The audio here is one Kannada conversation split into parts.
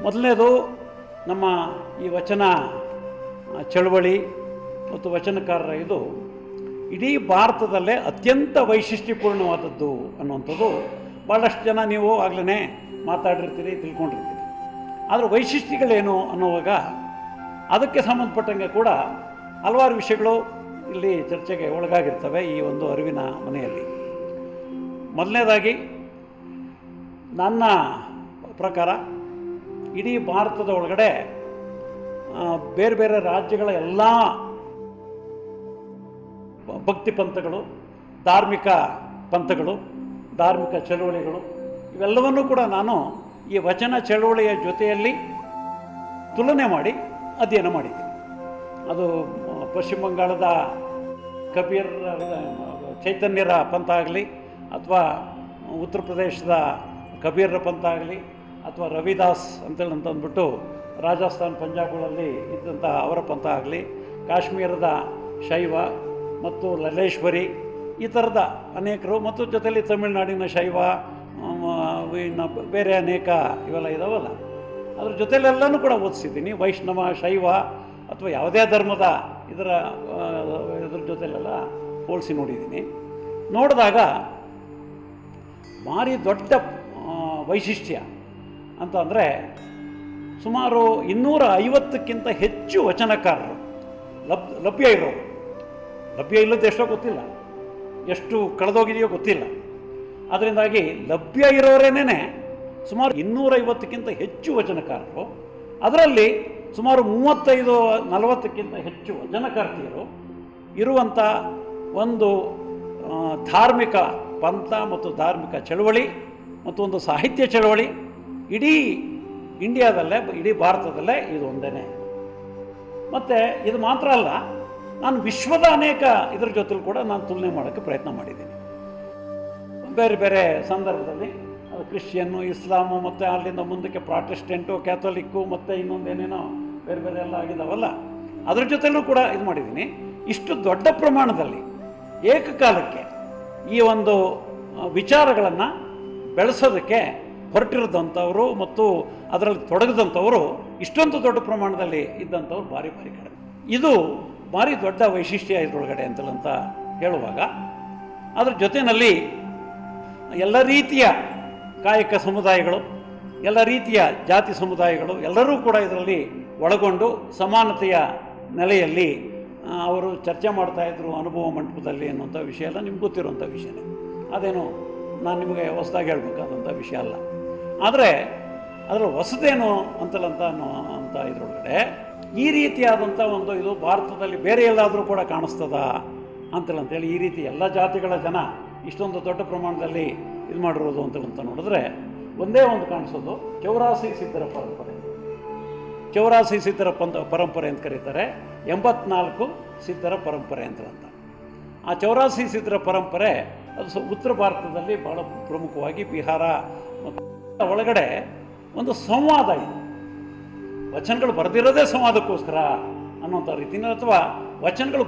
ಮೊದಲನೇದು ನಮ್ಮ ಈ ವಚನ ಚಳವಳಿ ಮತ್ತು ವಚನಕಾರರ ಇದು ಇಡೀ ಭಾರತದಲ್ಲೇ ಅತ್ಯಂತ ವೈಶಿಷ್ಟ್ಯಪೂರ್ಣವಾದದ್ದು ಅನ್ನುವಂಥದ್ದು ಭಾಳಷ್ಟು ಜನ ನೀವು ಆಗಲೇ ಮಾತಾಡಿರ್ತೀರಿ, ತಿಳ್ಕೊಂಡಿರ್ತೀರಿ. ಆದರೆ ವೈಶಿಷ್ಟ್ಯಗಳೇನು ಅನ್ನುವಾಗ ಅದಕ್ಕೆ ಸಂಬಂಧಪಟ್ಟಂಗೆ ಕೂಡ ಹಲವಾರು ವಿಷಯಗಳು ಇಲ್ಲಿ ಚರ್ಚೆಗೆ ಒಳಗಾಗಿರ್ತವೆ ಈ ಒಂದು ಅರಿವಿನ ಮನೆಯಲ್ಲಿ. ಮೊದಲನೇದಾಗಿ ನನ್ನ ಪ್ರಕಾರ ಇಡೀ ಭಾರತದ ಒಳಗಡೆ ಬೇರೆ ಬೇರೆ ರಾಜ್ಯಗಳ ಎಲ್ಲ ಭಕ್ತಿ ಪಂಥಗಳು, ಧಾರ್ಮಿಕ ಪಂಥಗಳು, ಧಾರ್ಮಿಕ ಚಳುವಳಿಗಳು ಇವೆಲ್ಲವನ್ನೂ ಕೂಡ ನಾನು ಈ ವಚನ ಚಳುವಳಿಯ ಜೊತೆಯಲ್ಲಿ ತುಲನೆ ಮಾಡಿ ಅಧ್ಯಯನ ಮಾಡಿದ್ದೀನಿ. ಅದು ಪಶ್ಚಿಮ ಬಂಗಾಳದ ಕಬೀರ್ ಚೈತನ್ಯರ ಪಂಥ ಆಗಲಿ, ಅಥವಾ ಉತ್ತರ ಪ್ರದೇಶದ ಕಬೀರರ ಪಂಥ ಆಗಲಿ, ಅಥವಾ ರವಿದಾಸ್ ಅಂತಂದ್ಬಿಟ್ಟು ರಾಜಸ್ಥಾನ್ ಪಂಜಾಬ್ಗಳಲ್ಲಿ ಇದ್ದಂಥ ಅವರ ಪಂಥ ಆಗಲಿ, ಕಾಶ್ಮೀರದ ಶೈವ ಮತ್ತು ಲಲೇಶ್ವರಿ ಈ ಥರದ ಅನೇಕರು, ಮತ್ತು ಜೊತೆಯಲ್ಲಿ ತಮಿಳುನಾಡಿನ ಶೈವ, ಇನ್ನು ಬೇರೆ ಅನೇಕ ಇವೆಲ್ಲ ಇದಾವಲ್ಲ, ಅದ್ರ ಜೊತೆಲೆಲ್ಲನೂ ಕೂಡ ಓದಿಸಿದ್ದೀನಿ. ವೈಷ್ಣವ, ಶೈವ ಅಥವಾ ಯಾವುದೇ ಧರ್ಮದ ಇದ್ರ ಜೊತೆಲೆಲ್ಲ ಹೋಲಿಸಿ ನೋಡಿದ್ದೀನಿ. ನೋಡಿದಾಗ ಭಾರಿ ದೊಡ್ಡ ವೈಶಿಷ್ಟ್ಯ ಅಂತ ಅಂದರೆ ಸುಮಾರು 250ಕ್ಕಿಂತ ಹೆಚ್ಚು ವಚನಕಾರರು ಲಭ್ಯ ಇರೋರು. ಲಭ್ಯ ಇಲ್ಲದ್ದು ಎಷ್ಟೋ ಗೊತ್ತಿಲ್ಲ, ಎಷ್ಟು ಕಳೆದೋಗಿದೆಯೋ ಗೊತ್ತಿಲ್ಲ. ಅದರಿಂದಾಗಿ ಲಭ್ಯ ಇರೋರೇನೇ ಸುಮಾರು 250ಕ್ಕಿಂತ ಹೆಚ್ಚು ವಚನಕಾರರು, ಅದರಲ್ಲಿ ಸುಮಾರು 35-40ಕ್ಕಿಂತ ಹೆಚ್ಚು ವಚನಕಾರ್ತಿಯರು ಇರುವಂಥ ಒಂದು ಧಾರ್ಮಿಕ ಪಂಥ ಮತ್ತು ಧಾರ್ಮಿಕ ಚಳವಳಿ ಮತ್ತು ಒಂದು ಸಾಹಿತ್ಯ ಚಳವಳಿ ಇಡೀ ಇಂಡಿಯಾದಲ್ಲೇ, ಇಡೀ ಭಾರತದಲ್ಲೇ ಇದು ಒಂದೇ. ಮತ್ತು ಇದು ಮಾತ್ರ ಅಲ್ಲ, ನಾನು ವಿಶ್ವದ ಅನೇಕ ಇದರ ಜೊತೆಲಿ ಕೂಡ ನಾನು ತುಲನೆ ಮಾಡೋಕ್ಕೆ ಪ್ರಯತ್ನ ಮಾಡಿದ್ದೀನಿ. ಬೇರೆ ಬೇರೆ ಸಂದರ್ಭದಲ್ಲಿ ಅದು ಕ್ರಿಶ್ಚಿಯನ್ನು, ಇಸ್ಲಾಮು, ಮತ್ತು ಅಲ್ಲಿಂದ ಮುಂದಕ್ಕೆ ಪ್ರಾಟೆಸ್ಟೆಂಟು, ಕ್ಯಾಥೋಲಿಕ್ಕು, ಮತ್ತು ಇನ್ನೊಂದೇನೇನೋ ಬೇರೆ ಬೇರೆ ಎಲ್ಲ ಆಗಿದ್ದಾವಲ್ಲ, ಅದ್ರ ಜೊತೆಲೂ ಕೂಡ ಇದು ಮಾಡಿದ್ದೀನಿ. ಇಷ್ಟು ದೊಡ್ಡ ಪ್ರಮಾಣದಲ್ಲಿ ಏಕಕಾಲಕ್ಕೆ ಈ ಒಂದು ವಿಚಾರಗಳನ್ನು ಬೆಳೆಸೋದಕ್ಕೆ ಹೊರಟಿರೋದಂಥವರು ಮತ್ತು ಅದರಲ್ಲಿ ತೊಡಗಿದಂಥವರು ಇಷ್ಟೊಂದು ದೊಡ್ಡ ಪ್ರಮಾಣದಲ್ಲಿ ಇದ್ದಂಥವ್ರು ಭಾರಿ ಕಡಿಮೆ. ಇದು ಭಾರಿ ದೊಡ್ಡ ವೈಶಿಷ್ಟ್ಯ ಇದರೊಳಗಡೆ ಅಂತ ಹೇಳುವಾಗ, ಅದರ ಜೊತೆಯಲ್ಲಿ ಎಲ್ಲ ರೀತಿಯ ಕಾಯಕ ಸಮುದಾಯಗಳು, ಎಲ್ಲ ರೀತಿಯ ಜಾತಿ ಸಮುದಾಯಗಳು ಎಲ್ಲರೂ ಕೂಡ ಇದರಲ್ಲಿ ಒಳಗೊಂಡು ಸಮಾನತೆಯ ನೆಲೆಯಲ್ಲಿ ಅವರು ಚರ್ಚೆ ಮಾಡ್ತಾಯಿದ್ರು ಅನುಭವ ಮಂಟಪದಲ್ಲಿ ಅನ್ನುವಂಥ ವಿಷಯ ಎಲ್ಲ ನಿಮ್ಗೆ ಗೊತ್ತಿರುವಂಥ ವಿಷಯನೇ. ಅದೇನು ನಾನು ನಿಮಗೆ ಹೊಸದಾಗಿ ಹೇಳಬೇಕಾದಂಥ ವಿಷಯ ಅಲ್ಲ. ಆದರೆ ಅದರ ಹೊಸದೇನು ಅಂತ ಇದರೊಳಗಡೆ ಈ ರೀತಿಯಾದಂಥ ಒಂದು ಇದು ಭಾರತದಲ್ಲಿ ಬೇರೆ ಎಲ್ಲಾದರೂ ಕೂಡ ಕಾಣಿಸ್ತದ ಅಂತೇಳಿ ಈ ರೀತಿ ಎಲ್ಲ ಜಾತಿಗಳ ಜನ ಇಷ್ಟೊಂದು ದೊಡ್ಡ ಪ್ರಮಾಣದಲ್ಲಿ ಇದು ಮಾಡಿರೋದು ಅಂತ ನೋಡಿದ್ರೆ ಒಂದೇ ಒಂದು ಕಾಣಿಸೋದು 84 ಸಿದ್ಧರ ಪರಂಪರೆ. 84 ಸಿದ್ಧರ ಪರಂಪರೆ ಅಂತ ಕರೀತಾರೆ, 84 ಸಿದ್ಧರ ಪರಂಪರೆ ಅಂತ. ಆ 84 ಸಿದ್ಧರ ಪರಂಪರೆ ಅದು ಉತ್ತರ ಭಾರತದಲ್ಲಿ ಭಾಳ ಪ್ರಮುಖವಾಗಿ ಬಿಹಾರ ಒಳಗಡೆ ಒಂದು ಸಂವಾದ ಇದೆ. ವಚನಗಳು ಬರೆದಿರೋದೇ ಸಂವಾದಕ್ಕೋಸ್ಕರ ಅನ್ನೋಂಥ ರೀತಿನ, ಅಥವಾ ವಚನಗಳು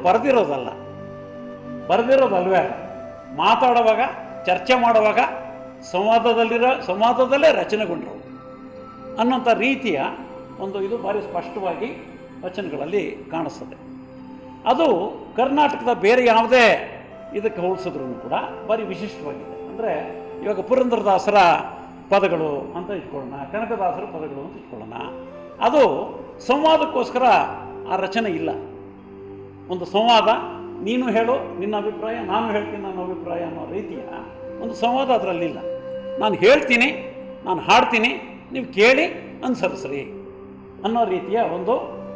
ಬರೆದಿರೋದಲ್ವೇ ಮಾತಾಡುವಾಗ, ಚರ್ಚೆ ಮಾಡುವಾಗ ಸಂವಾದದಲ್ಲೇ ರಚನೆಗೊಂಡರು ಅನ್ನೋಂಥ ರೀತಿಯ ಒಂದು ಇದು ಭಾರಿ ಸ್ಪಷ್ಟವಾಗಿ ವಚನಗಳಲ್ಲಿ ಕಾಣಿಸ್ತದೆ. ಅದು ಕರ್ನಾಟಕದ ಬೇರೆ ಯಾವುದೇ ಇದಕ್ಕೆ ಹೋಲಿಸಿದ್ರೂ ಕೂಡ ಭಾರಿ ವಿಶಿಷ್ಟವಾಗಿದೆ. ಅಂದರೆ ಇವಾಗ ಪುರಂದರದಾಸರ ಪದಗಳು ಅಂತ ಇಟ್ಕೊಳ್ಳೋಣ, ಕನಕದಾಸರ ಪದಗಳು ಅಂತ ಇಟ್ಕೊಳ್ಳೋಣ, ಅದು ಸಂವಾದಕ್ಕೋಸ್ಕರ ಆ ರಚನೆ ಇಲ್ಲ. ಒಂದು ಸಂವಾದ, ನೀನು ಹೇಳು ನಿನ್ನ ಅಭಿಪ್ರಾಯ, ನಾನು ಹೇಳ್ತೀನಿ ನನ್ನ ಅಭಿಪ್ರಾಯ ಅನ್ನೋ ರೀತಿಯ ಒಂದು ಸಂವಾದ ಅದರಲ್ಲಿಲ್ಲ. ನಾನು ಹೇಳ್ತೀನಿ, ನಾನು ಹಾಡ್ತೀನಿ, ನೀವು ಕೇಳಿ ಅನುಸರಿಸ್ರಿ ಅನ್ನೋ ರೀತಿಯ ಒಂದು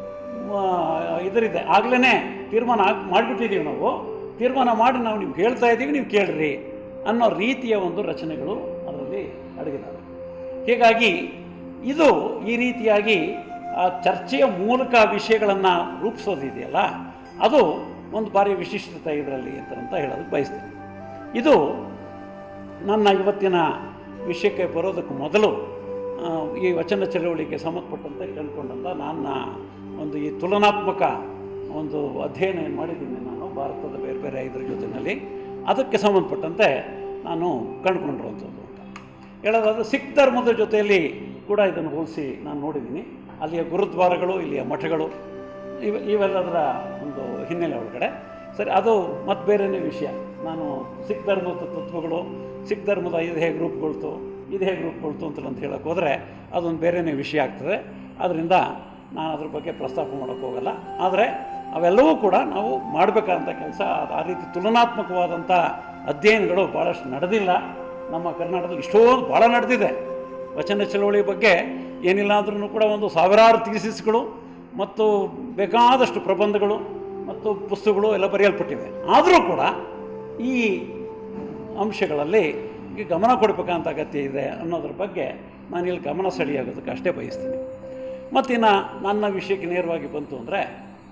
ಇದರಿದೆ. ಆಗಲೇ ತೀರ್ಮಾನ ಮಾಡಿಬಿಟ್ಟಿದ್ದೀವಿ ನಾವು, ತೀರ್ಮಾನ ಮಾಡಿ ನಾವು ನಿಮ್ಗೆ ಹೇಳ್ತಾ ಇದ್ದೀವಿ, ನೀವು ಕೇಳ್ರಿ ಅನ್ನೋ ರೀತಿಯ ಒಂದು ರಚನೆಗಳು ಅದರಲ್ಲಿ ಅಡಗಿದ್ದಾವೆ. ಹೀಗಾಗಿ ಇದು ಈ ರೀತಿಯಾಗಿ ಆ ಚರ್ಚೆಯ ಮೂಲಕ ವಿಷಯಗಳನ್ನು ರೂಪಿಸೋದಿದೆಯಲ್ಲ, ಅದು ಒಂದು ಭಾರಿ ವಿಶಿಷ್ಟತೆ ಇದರಲ್ಲಿ ಅಂತ ಹೇಳೋದಕ್ಕೆ ಬಯಸ್ತೀನಿ. ಇದು ನನ್ನ ಇವತ್ತಿನ ವಿಷಯಕ್ಕೆ ಬರೋದಕ್ಕೆ ಮೊದಲು ಈ ವಚನ ಚಳವಳಿಗೆ ಸಂಬಂಧಪಟ್ಟಂತೆ ಕಂಡುಕೊಂಡಂಥ ನನ್ನ ಒಂದು ಈ ತುಲನಾತ್ಮಕ ಒಂದು ಅಧ್ಯಯನ ಏನು ಮಾಡಿದ್ದೀನಿ ನಾನು ಭಾರತದ ಬೇರೆ ಬೇರೆ ಇದ್ರ ಜೊತೆಯಲ್ಲಿ, ಅದಕ್ಕೆ ಸಂಬಂಧಪಟ್ಟಂತೆ ನಾನು ಕಂಡುಕೊಂಡಿರುವಂಥದ್ದು ಅಂತ ಹೇಳೋದಾದರೆ, ಸಿಖ್ ಧರ್ಮದ ಜೊತೆಯಲ್ಲಿ ಕೂಡ ಇದನ್ನು ಹೋಲಿಸಿ ನಾನು ನೋಡಿದ್ದೀನಿ. ಅಲ್ಲಿಯ ಗುರುದ್ವಾರಗಳು, ಇಲ್ಲಿಯ ಮಠಗಳು, ಇವೆಲ್ಲದರ ಒಂದು ಹಿನ್ನೆಲೆ ಒಳಗಡೆ ಸರಿ, ಅದು ಮತ್ತು ಬೇರೆಯೇ ವಿಷಯ. ನಾನು ಸಿಖ್ ಧರ್ಮದ ತತ್ವಗಳು, ಸಿಖ್ ಧರ್ಮದ ಇದು ಹೇಗೆ ರೂಪುಗೊಳ್ತು, ಇದು ಹೇಗೆ ರೂಪುಗೊಳ್ತು ಅಂತ ಹೇಳೋಕ್ಕೆ ಹೋದರೆ ಅದೊಂದು ಬೇರೆಯೇ ವಿಷಯ ಆಗ್ತದೆ. ಆದ್ದರಿಂದ ನಾನು ಅದ್ರ ಬಗ್ಗೆ ಪ್ರಸ್ತಾಪ ಮಾಡೋಕ್ಕೆ ಹೋಗಲ್ಲ. ಆದರೆ ಅವೆಲ್ಲವೂ ಕೂಡ ನಾವು ಮಾಡಬೇಕಾದಂಥ ಕೆಲಸ. ಆ ರೀತಿ ತುಲನಾತ್ಮಕವಾದಂಥ ಅಧ್ಯಯನಗಳು ಭಾಳಷ್ಟು ನಡೆದಿಲ್ಲ ನಮ್ಮ ಕರ್ನಾಟಕದಲ್ಲಿ. ಇಷ್ಟೊಂದು ಭಾಳ ನಡೆದಿದೆ. ವಚನ ಚಳವಳಿ ಬಗ್ಗೆ ಏನಿಲ್ಲ ಅಂದ್ರೂ ಕೂಡ ಒಂದು ಸಾವಿರಾರು ಥೀಸಿಸ್ಗಳು ಮತ್ತು ಬೇಕಾದಷ್ಟು ಪ್ರಬಂಧಗಳು ಮತ್ತು ಪುಸ್ತಕಗಳು ಎಲ್ಲ ಬರೆಯಲ್ಪಟ್ಟಿವೆ. ಆದರೂ ಕೂಡ ಈ ಅಂಶಗಳಲ್ಲಿ ಗಮನ ಕೊಡಬೇಕಂತ ಅಗತ್ಯ ಇದೆ ಅನ್ನೋದ್ರ ಬಗ್ಗೆ ನಾನು ಇಲ್ಲಿ ಗಮನ ಸೆಳೆಯೋದಕ್ಕೆ ಅಷ್ಟೇ ಬಯಸ್ತೀನಿ. ಮತ್ತಿನ್ನು ನನ್ನ ವಿಷಯಕ್ಕೆ ನೇರವಾಗಿ ಬಂತು ಅಂದರೆ,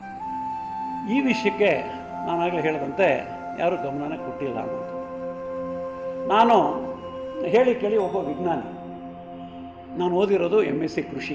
ಈ ವಿಷಯಕ್ಕೆ ನಾನಾಗಲೇ ಹೇಳಿದಂತೆ ಯಾರೂ ಗಮನನೇ ಕೊಟ್ಟಿಲ್ಲ ಅನ್ನೋದು. ನಾನು ಹೇಳಿ ಕೇಳಿ ಒಬ್ಬ ವಿಜ್ಞಾನಿ. ನಾನು ಓದಿರೋದು MSc ಕೃಷಿ.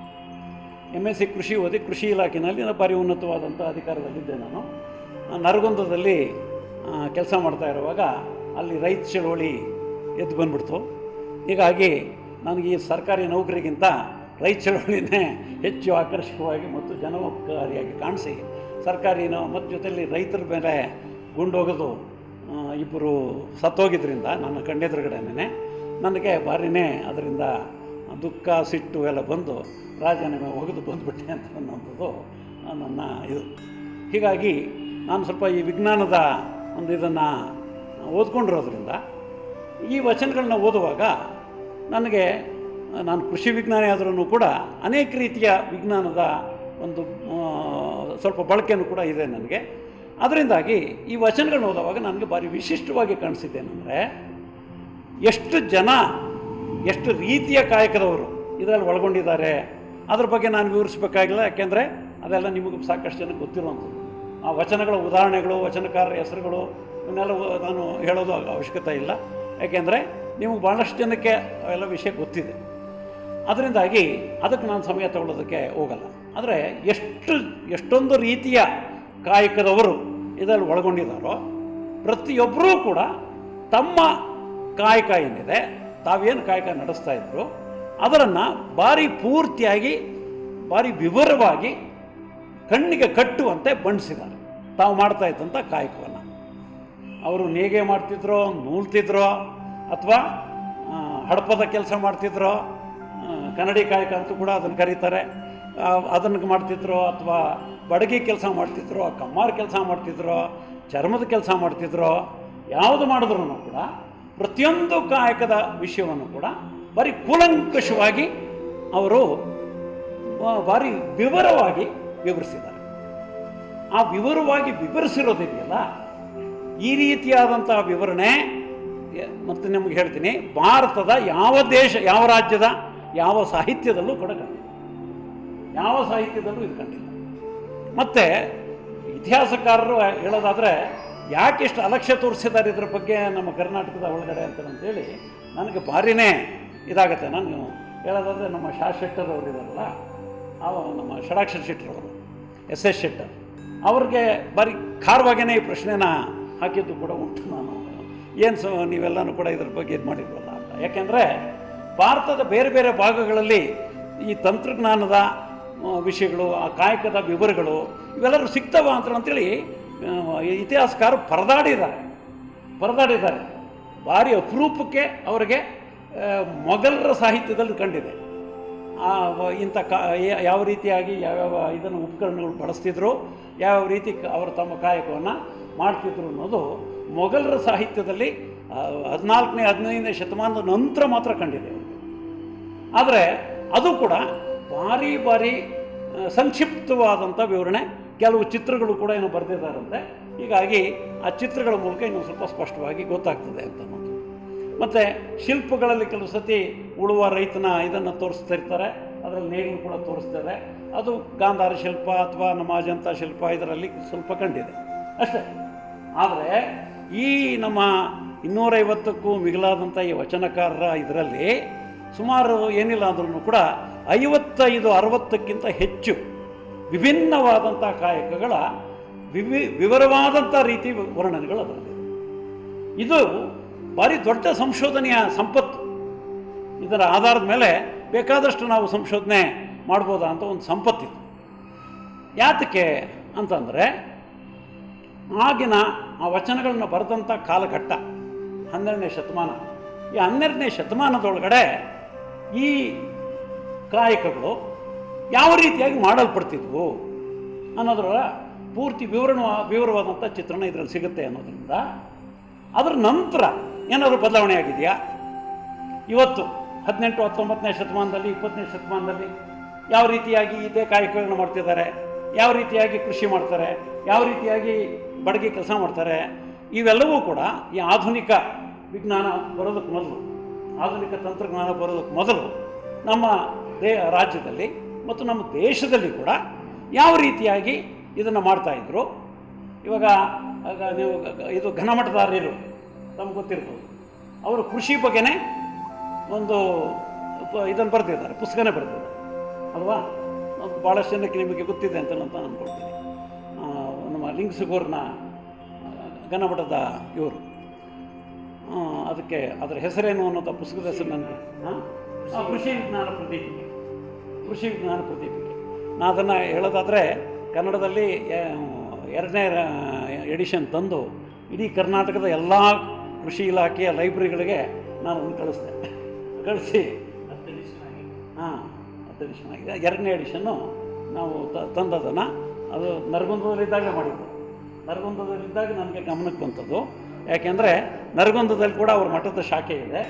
MSc ಕೃಷಿ ಓದಿ ಕೃಷಿ ಇಲಾಖೆಯಲ್ಲಿ ಭಾರಿ ಉನ್ನತವಾದಂಥ ಅಧಿಕಾರದಲ್ಲಿದ್ದೆ. ನಾನು ನರಗುಂದದಲ್ಲಿ ಕೆಲಸ ಮಾಡ್ತಾ ಇರುವಾಗ ಅಲ್ಲಿ ರೈತ ಚಳವಳಿ ಎದ್ದು ಬಂದ್ಬಿಡ್ತು. ಹೀಗಾಗಿ ನನಗೆ ಈ ಸರ್ಕಾರಿ ನೌಕರಿಗಿಂತ ರೈತ ಚಳವಳಿನೇ ಹೆಚ್ಚು ಆಕರ್ಷಕವಾಗಿ ಮತ್ತು ಜನೋಪಕಾರಿಯಾಗಿ ಕಾಣಿಸಿ, ಸರ್ಕಾರಿನ ಮತ್ತು ಜೊತೆಯಲ್ಲಿ ರೈತರ ಮೇಲೆ ಗುಂಡೋಗೋದು ಇಬ್ಬರು ಸತ್ತೋಗಿದ್ದರಿಂದ ನನ್ನ ಕಣ್ಣೆದುರುಗಡೆನೇ ನನಗೆ ಭಾರಿನೇ ಅದರಿಂದ ದುಃಖ, ಸಿಟ್ಟು ಎಲ್ಲ ಬಂದು ರಾಜೀನಾಮೆ ಒಗೆದು ಬಂದುಬಿಟ್ಟೆ ಅಂತ ಅನ್ನೋಂಥದ್ದು ನನ್ನ ಇದು. ಹೀಗಾಗಿ ನಾನು ಸ್ವಲ್ಪ ಈ ವಿಜ್ಞಾನದ ಒಂದು ಇದನ್ನು ಓದ್ಕೊಂಡಿರೋದ್ರಿಂದ ಈ ವಚನಗಳನ್ನ ಓದುವಾಗ ನನಗೆ, ನಾನು ಕೃಷಿ ವಿಜ್ಞಾನಿ ಆದ್ರೂ ಕೂಡ ಅನೇಕ ರೀತಿಯ ವಿಜ್ಞಾನದ ಒಂದು ಸ್ವಲ್ಪ ಬಳಕೆಯೂ ಕೂಡ ಇದೆ ನನಗೆ. ಅದರಿಂದಾಗಿ ಈ ವಚನಗಳನ್ನ ಓದುವಾಗ ನನಗೆ ಭಾರಿ ವಿಶಿಷ್ಟವಾಗಿ ಕಾಣಿಸಿದ್ದೇನೆಂದರೆ, ಎಷ್ಟು ಜನ, ಎಷ್ಟು ರೀತಿಯ ಕಾಯಕದವರು ಇದರಲ್ಲಿ ಒಳಗೊಂಡಿದ್ದಾರೆ. ಅದ್ರ ಬಗ್ಗೆ ನಾನು ವಿವರಿಸಬೇಕಾಗಿಲ್ಲ, ಯಾಕೆಂದರೆ ಅದೆಲ್ಲ ನಿಮಗೂ ಸಾಕಷ್ಟು ಜನಕ್ಕೆ ಗೊತ್ತಿರುವಂಥದ್ದು. ಆ ವಚನಗಳ ಉದಾಹರಣೆಗಳು, ವಚನಕಾರರ ಹೆಸರುಗಳು ಇವನ್ನೆಲ್ಲ ನಾನು ಹೇಳೋದು ಅವಶ್ಯಕತೆ ಇಲ್ಲ, ಯಾಕೆಂದರೆ ನಿಮಗೆ ಭಾಳಷ್ಟು ಜನಕ್ಕೆ ಅವೆಲ್ಲ ವಿಷಯ ಗೊತ್ತಿದೆ. ಅದರಿಂದಾಗಿ ಅದಕ್ಕೆ ನಾನು ಸಮಯ ತಗೊಳ್ಳೋದಕ್ಕೆ ಹೋಗಲ್ಲ. ಆದರೆ ಎಷ್ಟೊಂದು ರೀತಿಯ ಕಾಯಕದವರು ಇದರಲ್ಲಿ ಒಳಗೊಂಡಿದ್ದಾರೋ, ಪ್ರತಿಯೊಬ್ಬರೂ ಕೂಡ ತಮ್ಮ ಕಾಯಕ ಏನಿದೆ, ತಾವೇನು ಕಾಯಕ ನಡೆಸ್ತಾ ಇದ್ರು ಅದನ್ನು ಭಾರಿ ಪೂರ್ತಿಯಾಗಿ, ಭಾರಿ ವಿವರವಾಗಿ ಕಣ್ಣಿಗೆ ಕಟ್ಟುವಂತೆ ಬಣ್ಣಿಸಿದ್ದಾರೆ ತಾವು ಮಾಡ್ತಾ ಇದ್ದಂಥ ಕಾಯಕವನ್ನು. ಅವರು ನೇಯ್ಗೆ ಮಾಡ್ತಿದ್ರೋ, ನೂಲ್ತಿದ್ರೋ, ಅಥವಾ ಹಡಪದ ಕೆಲಸ ಮಾಡ್ತಿದ್ರೋ, ಕನ್ನಡಿ ಕಾಯಕ ಅಂತೂ ಕೂಡ ಅದನ್ನು ಕರೀತಾರೆ, ಅದನ್ನು ಮಾಡ್ತಿದ್ರೋ, ಅಥವಾ ಬಡಗಿ ಕೆಲಸ ಮಾಡ್ತಿದ್ರೋ, ಕಮ್ಮಾರ ಕೆಲಸ ಮಾಡ್ತಿದ್ರೋ, ಚರ್ಮದ ಕೆಲಸ ಮಾಡ್ತಿದ್ರೋ, ಯಾವುದು ಮಾಡಿದ್ರೂ ಕೂಡ ಪ್ರತಿಯೊಂದು ಕಾಯಕದ ವಿಷಯವನ್ನು ಕೂಡ ಭಾರಿ ಕೂಲಂಕಷವಾಗಿ ಅವರು ಭಾರಿ ವಿವರವಾಗಿ ವಿವರಿಸಿದ್ದಾರೆ. ಆ ವಿವರವಾಗಿ ವಿವರಿಸಿರೋದಿದೆಯಲ್ಲ, ಈ ರೀತಿಯಾದಂಥ ವಿವರಣೆ ಮತ್ತು ನಿಮಗೆ ಹೇಳ್ತೀನಿ, ಭಾರತದ ಯಾವ ದೇಶ, ಯಾವ ರಾಜ್ಯದ, ಯಾವ ಸಾಹಿತ್ಯದಲ್ಲೂ ಕೂಡ ಕಂಡಿಲ್ಲ. ಯಾವ ಸಾಹಿತ್ಯದಲ್ಲೂ ಇದು ಕಂಡಿಲ್ಲ. ಮತ್ತು ಇತಿಹಾಸಕಾರರು ಹೇಳೋದಾದರೆ ಯಾಕೆ ಇಷ್ಟು ಅಲಕ್ಷ್ಯ ತೋರಿಸಿದ್ದಾರೆ ಇದ್ರ ಬಗ್ಗೆ ನಮ್ಮ ಕರ್ನಾಟಕದ ಒಳಗಡೆ ಅಂತೇಳಿ ನನಗೆ ಭಾರಿನೇ ಇದಾಗತ್ತೆ. ನಾನು ಹೇಳೋದಾದರೆ ನಮ್ಮ ಶೆಟ್ಟರ್ ಅವರು ಇದ್ದಾರಲ್ಲ, ನಮ್ಮ ಷಡಾಕ್ಷರ ಶೆಟ್ಟರವರು, SS ಶೆಟ್ಟರ್, ಅವ್ರಿಗೆ ಭಾರಿ ಖಾರವಾಗೇ ಈ ಪ್ರಶ್ನೆನ ಹಾಕಿದ್ದು ಕೂಡ ಉಂಟು. ನಾನು ಏನು ನೀವೆಲ್ಲನೂ ಕೂಡ ಇದ್ರ ಬಗ್ಗೆ ಇದು ಮಾಡಿದ್ವಲ್ಲ ಅಂತ. ಯಾಕೆಂದರೆ ಭಾರತದ ಬೇರೆ ಬೇರೆ ಭಾಗಗಳಲ್ಲಿ ಈ ತಂತ್ರಜ್ಞಾನದ ವಿಷಯಗಳು, ಆ ಕಾಯಕದ ವಿವರಗಳು ಇವೆಲ್ಲರೂ ಸಿಗ್ತವ ಅಂತೇಳಿ ಇತಿಹಾಸಕಾರರು ಪರದಾಡಿದ್ದಾರೆ. ಭಾರಿ ಅಪರೂಪಕ್ಕೆ ಅವರಿಗೆ ಮೊಘಲರ ಸಾಹಿತ್ಯದಲ್ಲಿ ಕಂಡಿದೆ. ಇಂಥ ಯಾವ ರೀತಿಯಾಗಿ ಯಾವ್ಯಾವ ಇದನ್ನು ಉಪಕರಣಗಳು ಬಳಸ್ತಿದ್ರು, ಯಾವ ರೀತಿ ಅವರು ತಮ್ಮ ಕಾಯಕವನ್ನು ಮಾಡ್ತಿದ್ರು ಅನ್ನೋದು ಮೊಘಲರ ಸಾಹಿತ್ಯದಲ್ಲಿ 14ನೇ 15ನೇ ಶತಮಾನದ ನಂತರ ಮಾತ್ರ ಕಂಡಿದೆ. ಆದರೆ ಅದು ಕೂಡ ಭಾರಿ ಭಾರಿ ಸಂಕ್ಷಿಪ್ತವಾದಂಥ ವಿವರಣೆ, ಕೆಲವು ಚಿತ್ರಗಳು ಕೂಡ ಏನೋ ಬರೆದಿದ್ದಾರಂತೆ. ಹೀಗಾಗಿ ಆ ಚಿತ್ರಗಳ ಮೂಲಕ ಇನ್ನೂ ಸ್ವಲ್ಪ ಸ್ಪಷ್ಟವಾಗಿ ಗೊತ್ತಾಗ್ತದೆ ಅಂತ ಅನ್ನೋದು. ಮತ್ತು ಶಿಲ್ಪಗಳಲ್ಲಿ ಕೆಲವು ಸತಿ ಉಳುವ ರೈತನ ಇದನ್ನು ತೋರಿಸ್ತಾ ಇರ್ತಾರೆ, ಅದರಲ್ಲಿ ನೇಗಿಲು ಕೂಡ ತೋರಿಸ್ತಾರೆ. ಅದು ಗಾಂಧಾರ ಶಿಲ್ಪ ಅಥವಾ ನಮ್ಮ ಅಜಂತ ಶಿಲ್ಪ ಇದರಲ್ಲಿ ಸ್ವಲ್ಪ ಕಂಡಿದೆ ಅಷ್ಟೇ. ಆದರೆ ಈ ನಮ್ಮ 250ಕ್ಕೂ ಮಿಗಿಲಾದಂಥ ಈ ವಚನಕಾರರ ಇದರಲ್ಲಿ ಸುಮಾರು ಏನಿಲ್ಲ ಅಂದ್ರೂ ಕೂಡ 55-60ಕ್ಕಿಂತ ಹೆಚ್ಚು ವಿಭಿನ್ನವಾದಂಥ ಕಾಯಕಗಳ ವಿವರವಾದಂಥ ರೀತಿ ವರ್ಣನೆಗಳು ಅದರಲ್ಲಿ. ಇದು ಭಾರಿ ದೊಡ್ಡ ಸಂಶೋಧನೆಯ ಸಂಪತ್ತು. ಇದರ ಆಧಾರದ ಮೇಲೆ ಬೇಕಾದಷ್ಟು ನಾವು ಸಂಶೋಧನೆ ಮಾಡ್ಬೋದಾ ಅಂತ ಒಂದು ಸಂಪತ್ತಿತ್ತು. ಯಾತಕ್ಕೆ ಅಂತಂದರೆ ಆಗಿನ ಆ ವಚನಗಳನ್ನ ಬರೆದಂಥ ಕಾಲಘಟ್ಟ 12ನೇ ಶತಮಾನ. ಈ 12ನೇ ಶತಮಾನದೊಳಗಡೆ ಈ ಕಾಯಕಗಳು ಯಾವ ರೀತಿಯಾಗಿ ಮಾಡಲ್ಪಡ್ತಿದ್ವು ಅನ್ನೋದರ ಪೂರ್ತಿ ವಿವರವಾದಂಥ ಚಿತ್ರಣ ಇದರಲ್ಲಿ ಸಿಗುತ್ತೆ ಅನ್ನೋದ್ರಿಂದ ಅದರ ನಂತರ ಏನಾದರೂ ಬದಲಾವಣೆ ಆಗಿದೆಯಾ? ಇವತ್ತು 18, 19ನೇ ಶತಮಾನದಲ್ಲಿ, 20ನೇ ಶತಮಾನದಲ್ಲಿ ಯಾವ ರೀತಿಯಾಗಿ ಇದೇ ಕಾಯಕಗಳನ್ನ ಮಾಡ್ತಿದ್ದಾರೆ, ಯಾವ ರೀತಿಯಾಗಿ ಕೃಷಿ ಮಾಡ್ತಾರೆ, ಯಾವ ರೀತಿಯಾಗಿ ಬಡಗಿ ಕೆಲಸ ಮಾಡ್ತಾರೆ, ಇವೆಲ್ಲವೂ ಕೂಡ ಈ ಆಧುನಿಕ ವಿಜ್ಞಾನ ಬರೋದಕ್ಕೆ ಮೊದಲು, ಆಧುನಿಕ ತಂತ್ರಜ್ಞಾನ ಬರೋದಕ್ಕೆ ಮೊದಲು ನಮ್ಮ ರಾಜ್ಯದಲ್ಲಿ ಮತ್ತು ನಮ್ಮ ದೇಶದಲ್ಲಿ ಕೂಡ ಯಾವ ರೀತಿಯಾಗಿ ಇದನ್ನು ಮಾಡ್ತಾಯಿದ್ರು. ಇವಾಗ ನೀವು ಇದು ಘನಮಠದಾರರು ನಮ್ಗೆ ಗೊತ್ತಿರ್ಬೋದು, ಅವರು ಕೃಷಿ ಬಗ್ಗೆನೇ ಒಂದು ಇದನ್ನು ಬರೆದಿದ್ದಾರೆ, ಪುಸ್ತಕನೇ ಬರೆದಿದ್ದಾರೆ ಅಲ್ವಾ? ಭಾಳಷ್ಟು ಜನಕ್ಕೆ ನಿಮಗೆ ಗೊತ್ತಿದೆ ಅಂತ ನಾನು ಅಂದ್ಕೊಳ್ತೀನಿ. ನಮ್ಮ ಲಿಂಗಸುಗೂರಿನ ಘನಮಠದ ಇವರು, ಅದಕ್ಕೆ ಅದರ ಹೆಸರೇನು ಅನ್ನೋದು ಪುಸ್ತಕದ ಹೆಸರು ನನಗೆ ಕೃಷಿ ವಿಜ್ಞಾನ ಪ್ರದೀಪಿಕೆ. ಕೃಷಿ ವಿಜ್ಞಾನ ಪ್ರದೀಪಿಕೆ ನಾನು ಅದನ್ನು ಹೇಳೋದಾದರೆ ಕನ್ನಡದಲ್ಲಿ 2ನೇ ಎಡಿಷನ್ ತಂದು ಇಡೀ ಕರ್ನಾಟಕದ ಎಲ್ಲ ಕೃಷಿ ಇಲಾಖೆಯ ಲೈಬ್ರರಿಗಳಿಗೆ ನಾನು ಅದನ್ನು ಕಳಿಸಿ 10 ಎಡಿಷನ್ ಆಗಿದೆ. 2ನೇ ಎಡಿಷನ್ನು ನಾವು ತಂದದನ್ನು ಅದು ನರಗುಂದದಲ್ಲಿದ್ದಾಗಲೇ ಮಾಡಿದ್ದು. ನರಗುಂದದಲ್ಲಿದ್ದಾಗ ನನಗೆ ಗಮನಕ್ಕೆ ಬಂತದ್ದು. ಯಾಕೆಂದರೆ ನರಗುಂದದಲ್ಲಿ ಕೂಡ ಅವ್ರ ಮಠದ ಶಾಖೆ ಇದೆ.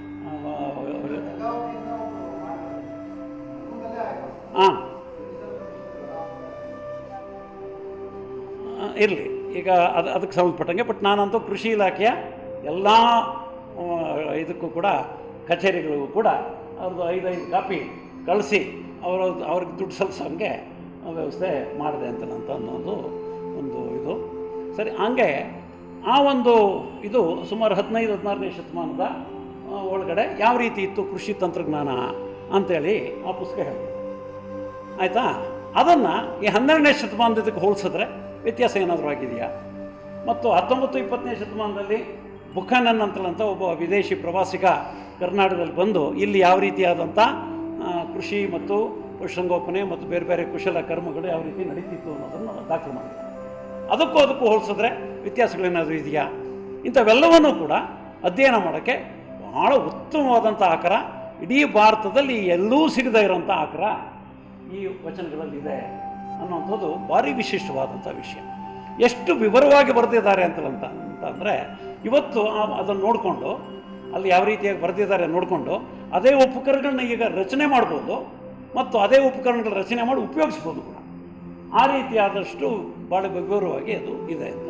ಇರಲಿ, ಈಗ ಅದಕ್ಕೆ ಸಂಬಂಧಪಟ್ಟಂಗೆ. ಬಟ್ ನಾನಂತೂ ಕೃಷಿ ಇಲಾಖೆಯ ಎಲ್ಲ ಇದಕ್ಕೂ ಕೂಡ ಕಚೇರಿಗಳಿಗೂ ಕೂಡ ಅವ್ರದ್ದು 5 ಕಾಪಿ ಕಳಿಸಿ ಅವ್ರಿಗೆ ದುಡ್ಡು ಸಲ್ಲಿಸೋಂಗೆ ವ್ಯವಸ್ಥೆ ಮಾಡಿದೆ ಅಂತ ಅನ್ನೋದು ಒಂದು ಇದು. ಸರಿ, ಹಂಗೆ ಆ ಒಂದು ಇದು ಸುಮಾರು 15-16ನೇ ಶತಮಾನದ ಒಳಗಡೆ ಯಾವ ರೀತಿ ಇತ್ತು ಕೃಷಿ ತಂತ್ರಜ್ಞಾನ ಅಂಥೇಳಿ ಆ ಪುಸ್ತಕ ಹೇಳಿದೆ. ಆಯಿತಾ? ಅದನ್ನು ಈ 12ನೇ ಶತಮಾನದಕ್ಕೆ ಹೋಲಿಸಿದ್ರೆ ವ್ಯತ್ಯಾಸ ಏನಾದರೂ ಆಗಿದೆಯಾ? ಮತ್ತು 19-20ನೇ ಶತಮಾನದಲ್ಲಿ ಬುಖಾನನ್ ಅಂತಲಂತ ಒಬ್ಬ ವಿದೇಶಿ ಪ್ರವಾಸಿಗ ಕರ್ನಾಟಕದಲ್ಲಿ ಬಂದು ಇಲ್ಲಿ ಯಾವ ರೀತಿಯಾದಂಥ ಕೃಷಿ ಮತ್ತು ಪಶುಸಂಗೋಪನೆ ಮತ್ತು ಬೇರೆ ಬೇರೆ ಕುಶಲ ಕರ್ಮಗಳು ಯಾವ ರೀತಿ ನಡೀತಿತ್ತು ಅನ್ನೋದನ್ನು ದಾಖಲು ಮಾಡಿದ್ದಾರೆ. ಅದಕ್ಕೂ ಹೋಲಿಸಿದ್ರೆ ವ್ಯತ್ಯಾಸಗಳೇನಾದರೂ ಇದೆಯಾ? ಇಂಥವೆಲ್ಲವನ್ನೂ ಕೂಡ ಅಧ್ಯಯನ ಮಾಡೋಕ್ಕೆ ಭಾಳ ಉತ್ತಮವಾದಂಥ ಆಕರ, ಇಡೀ ಭಾರತದಲ್ಲಿ ಎಲ್ಲೂ ಸಿಗದೇ ಇರೋಂಥ ಆಕರ ಈ ವಚನಗಳಲ್ಲಿದೆ ಅನ್ನೋಂಥದ್ದು ಭಾರಿ ವಿಶಿಷ್ಟವಾದಂಥ ವಿಷಯ. ಎಷ್ಟು ವಿವರವಾಗಿ ಬರೆದಿದ್ದಾರೆ ಅಂತಂದರೆ ಇವತ್ತು ಅದನ್ನು ನೋಡಿಕೊಂಡು, ಅಲ್ಲಿ ಯಾವ ರೀತಿಯಾಗಿ ಬರೆದಿದ್ದಾರೆ ನೋಡಿಕೊಂಡು ಅದೇ ಉಪಕರಣಗಳನ್ನ ಈಗ ರಚನೆ ಮಾಡ್ಬೋದು ಮತ್ತು ಅದೇ ಉಪಕರಣಗಳ ರಚನೆ ಮಾಡಿ ಉಪಯೋಗಿಸ್ಬೋದು ಕೂಡ. ಆ ರೀತಿಯಾದಷ್ಟು ಭಾಳ ವಿವರವಾಗಿ ಅದು ಇದೆ ಅಂತ.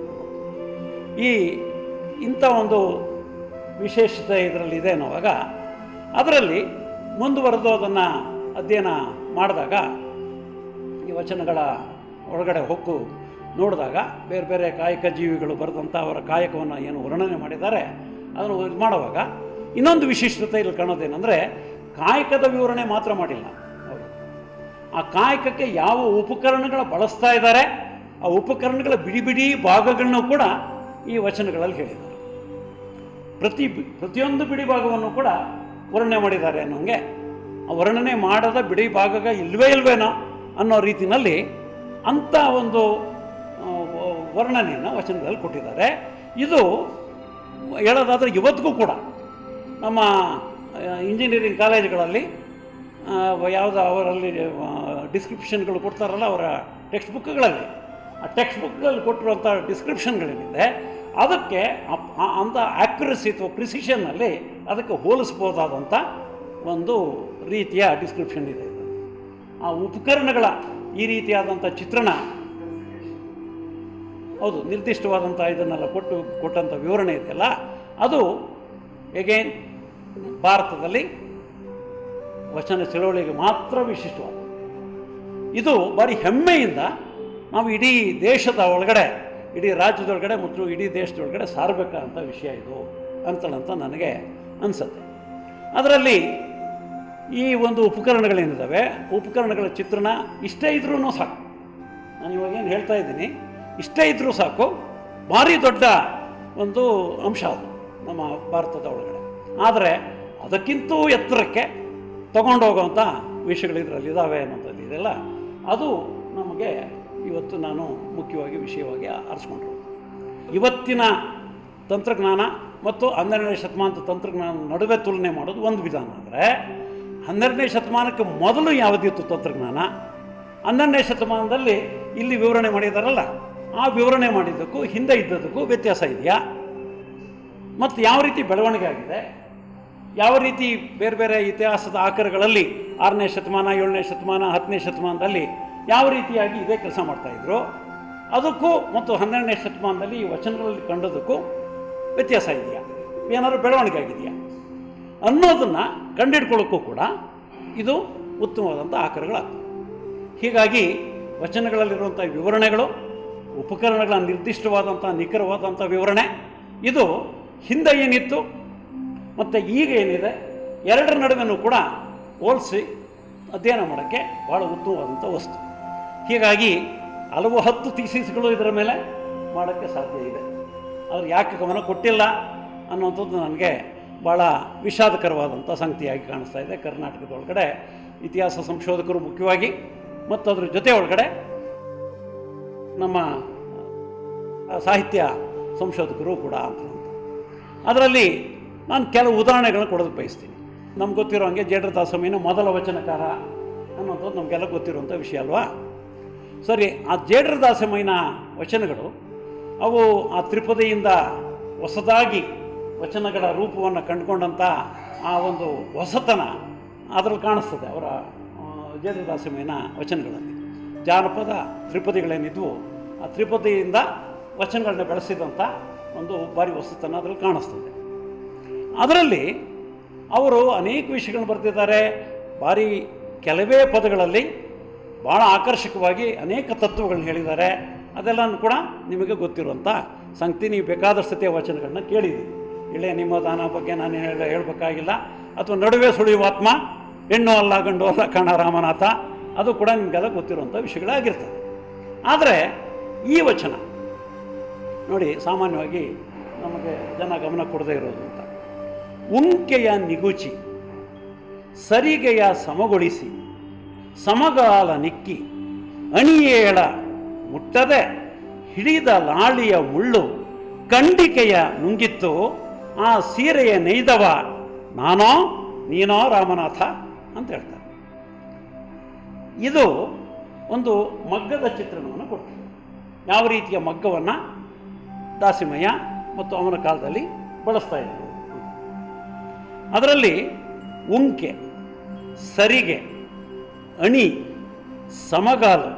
ಇಂಥ ಒಂದು ವಿಶೇಷತೆ ಇದರಲ್ಲಿದೆ ಅನ್ನೋವಾಗ ಅದರಲ್ಲಿ ಮುಂದುವರೆದು ಅದನ್ನು ಅಧ್ಯಯನ ಮಾಡಿದಾಗ ಈ ವಚನಗಳ ಒಳಗಡೆ ಹೊಕ್ಕು ನೋಡಿದಾಗ ಬೇರೆ ಬೇರೆ ಕಾಯಕ ಜೀವಿಗಳು ಬರೆದಂಥ ಅವರ ಕಾಯಕವನ್ನು ಏನು ವರ್ಣನೆ ಮಾಡಿದ್ದಾರೆ ಅದನ್ನು ಇದು ಮಾಡುವಾಗ ಇನ್ನೊಂದು ವಿಶಿಷ್ಟತೆ ಇಲ್ಲಿ ಕಾಣೋದೇನೆಂದರೆ ಕಾಯಕದ ವಿವರಣೆ ಮಾತ್ರ ಮಾಡಿಲ್ಲ ಅವರು. ಆ ಕಾಯಕಕ್ಕೆ ಯಾವ ಉಪಕರಣಗಳ ಬಳಸ್ತಾ ಇದ್ದಾರೆ ಆ ಉಪಕರಣಗಳ ಬಿಡಿ ಭಾಗಗಳನ್ನೂ ಕೂಡ ಈ ವಚನಗಳಲ್ಲಿ ಹೇಳಿದ್ದಾರೆ. ಪ್ರತಿಯೊಂದು ಬಿಡಿ ಭಾಗವನ್ನು ಕೂಡ ವರ್ಣನೆ ಮಾಡಿದ್ದಾರೆ ಅನ್ನೋಂಗೆ, ಆ ವರ್ಣನೆ ಮಾಡದ ಬಿಡಿ ಭಾಗ ಇಲ್ವೇನೋ ಅನ್ನೋ ರೀತಿಯಲ್ಲಿ ಅಂಥ ಒಂದು ವರ್ಣನೆಯನ್ನು ವಚನಗಳಲ್ಲಿ ಕೊಟ್ಟಿದ್ದಾರೆ. ಇದು ಹೇಳೋದಾದರೆ ಇವತ್ತಿಗೂ ಕೂಡ ನಮ್ಮ ಇಂಜಿನಿಯರಿಂಗ್ ಕಾಲೇಜುಗಳಲ್ಲಿ ಯಾವುದು ಅವರಲ್ಲಿ ಡಿಸ್ಕ್ರಿಪ್ಷನ್ಗಳು ಕೊಡ್ತಾರಲ್ಲ ಅವರ ಟೆಕ್ಸ್ಟ್ ಬುಕ್ಗಳಲ್ಲಿ, ಆ ಟೆಕ್ಸ್ಟ್ ಬುಕ್ಗಳಲ್ಲಿ ಕೊಟ್ಟಿರುವಂಥ ಡಿಸ್ಕ್ರಿಪ್ಷನ್ಗಳೇನಿದೆ ಅದಕ್ಕೆ ಅಂಥ ಆ್ಯಕ್ಯುರಸಿ ಅಥವಾ ಪ್ರಿಸಿಷನ್ನಲ್ಲಿ ಅದಕ್ಕೆ ಹೋಲಿಸ್ಬೋದಾದಂಥ ಒಂದು ರೀತಿಯ ಡಿಸ್ಕ್ರಿಪ್ಷನ್ ಇದೆ. ಆ ಉಪಕರಣಗಳ ಈ ರೀತಿಯಾದಂಥ ಚಿತ್ರಣ, ಹೌದು, ನಿರ್ದಿಷ್ಟವಾದಂಥ ಇದನ್ನೆಲ್ಲ ಕೊಟ್ಟಂಥ ವಿವರಣೆ ಇದೆಯಲ್ಲ, ಅದು ಎಗೇನ್ ಭಾರತದಲ್ಲಿ ವಚನ ಚಳವಳಿಗೆ ಮಾತ್ರ ವಿಶಿಷ್ಟವಾದ. ಇದು ಭಾರಿ ಹೆಮ್ಮೆಯಿಂದ ನಾವು ಇಡೀ ದೇಶದ ಒಳಗಡೆ, ಇಡೀ ರಾಜ್ಯದೊಳಗಡೆ ಮತ್ತು ಇಡೀ ದೇಶದೊಳಗಡೆ ಸಾರಬೇಕಂತ ವಿಷಯ ಇದು ಅಂತಲಂತ ನನಗೆ ಅನಿಸುತ್ತೆ. ಅದರಲ್ಲಿ ಈ ಒಂದು ಉಪಕರಣಗಳೇನಿದ್ದಾವೆ, ಉಪಕರಣಗಳ ಚಿತ್ರಣ ಇಷ್ಟೇ ಇದ್ರೂ ಸಾಕು. ನಾನು ಇವಾಗೇನು ಹೇಳ್ತಾ ಇದ್ದೀನಿ, ಇಷ್ಟೇ ಇದ್ದರೂ ಸಾಕು, ಭಾರಿ ದೊಡ್ಡ ಒಂದು ಅಂಶ ಅದು ನಮ್ಮ ಭಾರತದ ಒಳಗಡೆ. ಆದರೆ ಅದಕ್ಕಿಂತೂ ಎತ್ತರಕ್ಕೆ ತಗೊಂಡೋಗೋವಂಥ ವಿಷಯಗಳು ಇದರಲ್ಲಿ ಇದ್ದಾವೆ ಅನ್ನೋಂಥದ್ದು ಇದೆಲ್ಲ ಅದು ನಮಗೆ ಇವತ್ತು ನಾನು ಮುಖ್ಯವಾಗಿ ವಿಷಯವಾಗಿ ಆರಿಸ್ಕೊಂಡ್ರು. ಇವತ್ತಿನ ತಂತ್ರಜ್ಞಾನ ಮತ್ತು 12ನೇ ಶತಮಾನದ ತಂತ್ರಜ್ಞಾನ ನಡುವೆ ತುಲನೆ ಮಾಡೋದು ಒಂದು ವಿಧಾನ. ಅಂದರೆ 12ನೇ ಶತಮಾನಕ್ಕೆ ಮೊದಲು ಯಾವುದಿತ್ತು ತಂತ್ರಜ್ಞಾನ, 12ನೇ ಶತಮಾನದಲ್ಲಿ ಇಲ್ಲಿ ವಿವರಣೆ ಮಾಡಿದಾರಲ್ಲ, ಆ ವಿವರಣೆ ಮಾಡಿದ್ದಕ್ಕೂ ಹಿಂದೆ ಇದ್ದದಕ್ಕೂ ವ್ಯತ್ಯಾಸ ಇದೆಯಾ, ಮತ್ತು ಯಾವ ರೀತಿ ಬೆಳವಣಿಗೆ ಆಗಿದೆ, ಯಾವ ರೀತಿ ಬೇರೆ ಬೇರೆ ಇತಿಹಾಸದ ಆಕರಗಳಲ್ಲಿ 6ನೇ ಶತಮಾನ 7ನೇ ಶತಮಾನ 10ನೇ ಶತಮಾನದಲ್ಲಿ ಯಾವ ರೀತಿಯಾಗಿ ಇದೇ ಕೆಲಸ ಮಾಡ್ತಾಯಿದ್ರು, ಅದಕ್ಕೂ ಮತ್ತು 12ನೇ ಶತಮಾನದಲ್ಲಿ ಈ ವಚನಗಳಲ್ಲಿ ಕಂಡೋದಕ್ಕೂ ವ್ಯತ್ಯಾಸ ಇದೆಯಾ, ಏನಾದರೂ ಬೆಳವಣಿಗೆ ಆಗಿದೆಯಾ ಅನ್ನೋದನ್ನು ಕಂಡುಹಿಡ್ಕೊಳ್ಳೋಕ್ಕೂ ಕೂಡ ಇದು ಉತ್ತಮವಾದಂಥ ಆಕರಗಳಾಗ್ತವೆ. ಹೀಗಾಗಿ ವಚನಗಳಲ್ಲಿರುವಂಥ ವಿವರಣೆಗಳು, ಉಪಕರಣಗಳ ನಿರ್ದಿಷ್ಟವಾದಂಥ ನಿಖರವಾದಂಥ ವಿವರಣೆ, ಇದು ಹಿಂದೆ ಏನಿತ್ತು ಮತ್ತು ಈಗ ಏನಿದೆ ಎರಡರ ನಡುವೆನೂ ಕೂಡ ಹೋಲಿಸಿ ಅಧ್ಯಯನ ಮಾಡೋಕ್ಕೆ ಭಾಳ ಉತ್ತಮವಾದಂಥ ವಸ್ತು. ಹೀಗಾಗಿ ಹಲವು 10 ಥೀಸಿಸ್ಗಳು ಇದರ ಮೇಲೆ ಮಾಡೋಕ್ಕೆ ಸಾಧ್ಯ ಇದೆ. ಆದರೆ ಯಾಕೆ ಗಮನ ಕೊಟ್ಟಿಲ್ಲ ಅನ್ನೋಂಥದ್ದು ನನಗೆ ಭಾಳ ವಿಷಾದಕರವಾದಂಥ ಸಂಗತಿಯಾಗಿ ಕಾಣಿಸ್ತಾ ಇದೆ. ಕರ್ನಾಟಕದೊಳಗಡೆ ಇತಿಹಾಸ ಸಂಶೋಧಕರು ಮುಖ್ಯವಾಗಿ ಮತ್ತು ಅದರ ಜೊತೆ ಒಳಗಡೆ ನಮ್ಮ ಸಾಹಿತ್ಯ ಸಂಶೋಧಕರು ಕೂಡ ಅಂತ. ಅದರಲ್ಲಿ ನಾನು ಕೆಲವು ಉದಾಹರಣೆಗಳನ್ನ ಕೊಡೋದಕ್ಕೆ ಬಯಸ್ತೀನಿ. ನಮ್ಗೆ ಗೊತ್ತಿರೋ ಹಾಗೆ ಜೇಡರ ದಾಸಮಯ್ಯನ ಮೊದಲ ವಚನಕಾರ ಅನ್ನೋಂಥದ್ದು ನಮಗೆಲ್ಲ ಗೊತ್ತಿರುವಂಥ ವಿಷಯ ಅಲ್ವಾ. ಸರಿ, ಆ ಜೇಡರ ದಾಸಮಯ್ಯನ ವಚನಗಳು ಅವು ಆ ತ್ರಿಪದಿಯಿಂದ ಹೊಸದಾಗಿ ವಚನಗಳ ರೂಪವನ್ನು ಕಂಡುಕೊಂಡಂಥ ಆ ಒಂದು ಹೊಸತನ ಅದರಲ್ಲಿ ಕಾಣಿಸ್ತದೆ ಅವರ ಜೇಡರ ದಾಸಮಯ್ಯನ ವಚನಗಳಲ್ಲಿ. ಜಾನಪದ ತ್ರಿಪದಿಗಳೇನಿದ್ವು ಆ ತ್ರಿಪದಿಯಿಂದ ವಚನಗಳನ್ನ ಬೆಳೆಸಿದಂಥ ಒಂದು ಭಾರಿ ಹೊಸತನ ಅದರಲ್ಲಿ ಕಾಣಿಸ್ತದೆ. ಅದರಲ್ಲಿ ಅವರು ಅನೇಕ ವಿಷಯಗಳನ್ನು ಬರೆದಿದ್ದಾರೆ. ಭಾರಿ ಕೆಲವೇ ಪದಗಳಲ್ಲಿ ಭಾಳ ಆಕರ್ಷಕವಾಗಿ ಅನೇಕ ತತ್ವಗಳನ್ನ ಹೇಳಿದ್ದಾರೆ. ಅದೆಲ್ಲನೂ ಕೂಡ ನಿಮಗೆ ಗೊತ್ತಿರುವಂಥ ಸಂಗತಿ. ನೀವು ಬೇಕಾದಷ್ಟು ಸತ್ಯ ವಚನಗಳನ್ನ ಕೇಳಿದ್ದೀರಿ. ಇಳೆ ನಿಮ್ಮ ದಾನ ಬಗ್ಗೆ ನಾನು ಹೇಳಬೇಕಾಗಿಲ್ಲ. ಅಥವಾ ನಡುವೆ ಸುಳಿಯುವ ಆತ್ಮ, ಹೆಣ್ಣು ಅಲ್ಲ ಗಂಡು ಅಲ್ಲ ಕಣ ರಾಮನಾಥ, ಅದು ಕೂಡ ನಿಮಗೆಲ್ಲ ಗೊತ್ತಿರುವಂಥ ವಿಷಯಗಳಾಗಿರ್ತದೆ. ಆದರೆ ಈ ವಚನ ನೋಡಿ, ಸಾಮಾನ್ಯವಾಗಿ ನಮಗೆ ಜನ ಗಮನ ಕೊಡದೇ ಇರೋದು ಅಂತ. ಉಂಕೆಯ ನಿಗುಚಿ ಸರಿಗೆಯ ಸಮಗೊಳಿಸಿ ಸಮಗಾಲ ನಿಕ್ಕಿ ಅಣಿಯೇಳ ಮುಟ್ಟದೆ ಹಿಡಿದ ಲಾಳಿಯ ಮುಳ್ಳು ಕಂಡಿಕೆಯ ನುಂಗಿತ್ತು ಆ ಸೀರೆಯ ನೇಯ್ದವ ನಾನೋ ನೀನೋ ರಾಮನಾಥ ಅಂತ ಹೇಳ್ತಾರೆ. ಇದು ಒಂದು ಮಗ್ಗದ ಚಿತ್ರಣವನ್ನು ಕೊಡ್ತಾರೆ. ಯಾವ ರೀತಿಯ ಮಗ್ಗವನ್ನು ದಾಸಿಮಯ್ಯ ಮತ್ತು ಅವನ ಕಾಲದಲ್ಲಿ ಬಳಸ್ತಾ ಇದ್ದರು. ಅದರಲ್ಲಿ ಉಂಕೆ, ಸರಿಗೆ, ಅಣಿ, ಸಮಗಾಲು,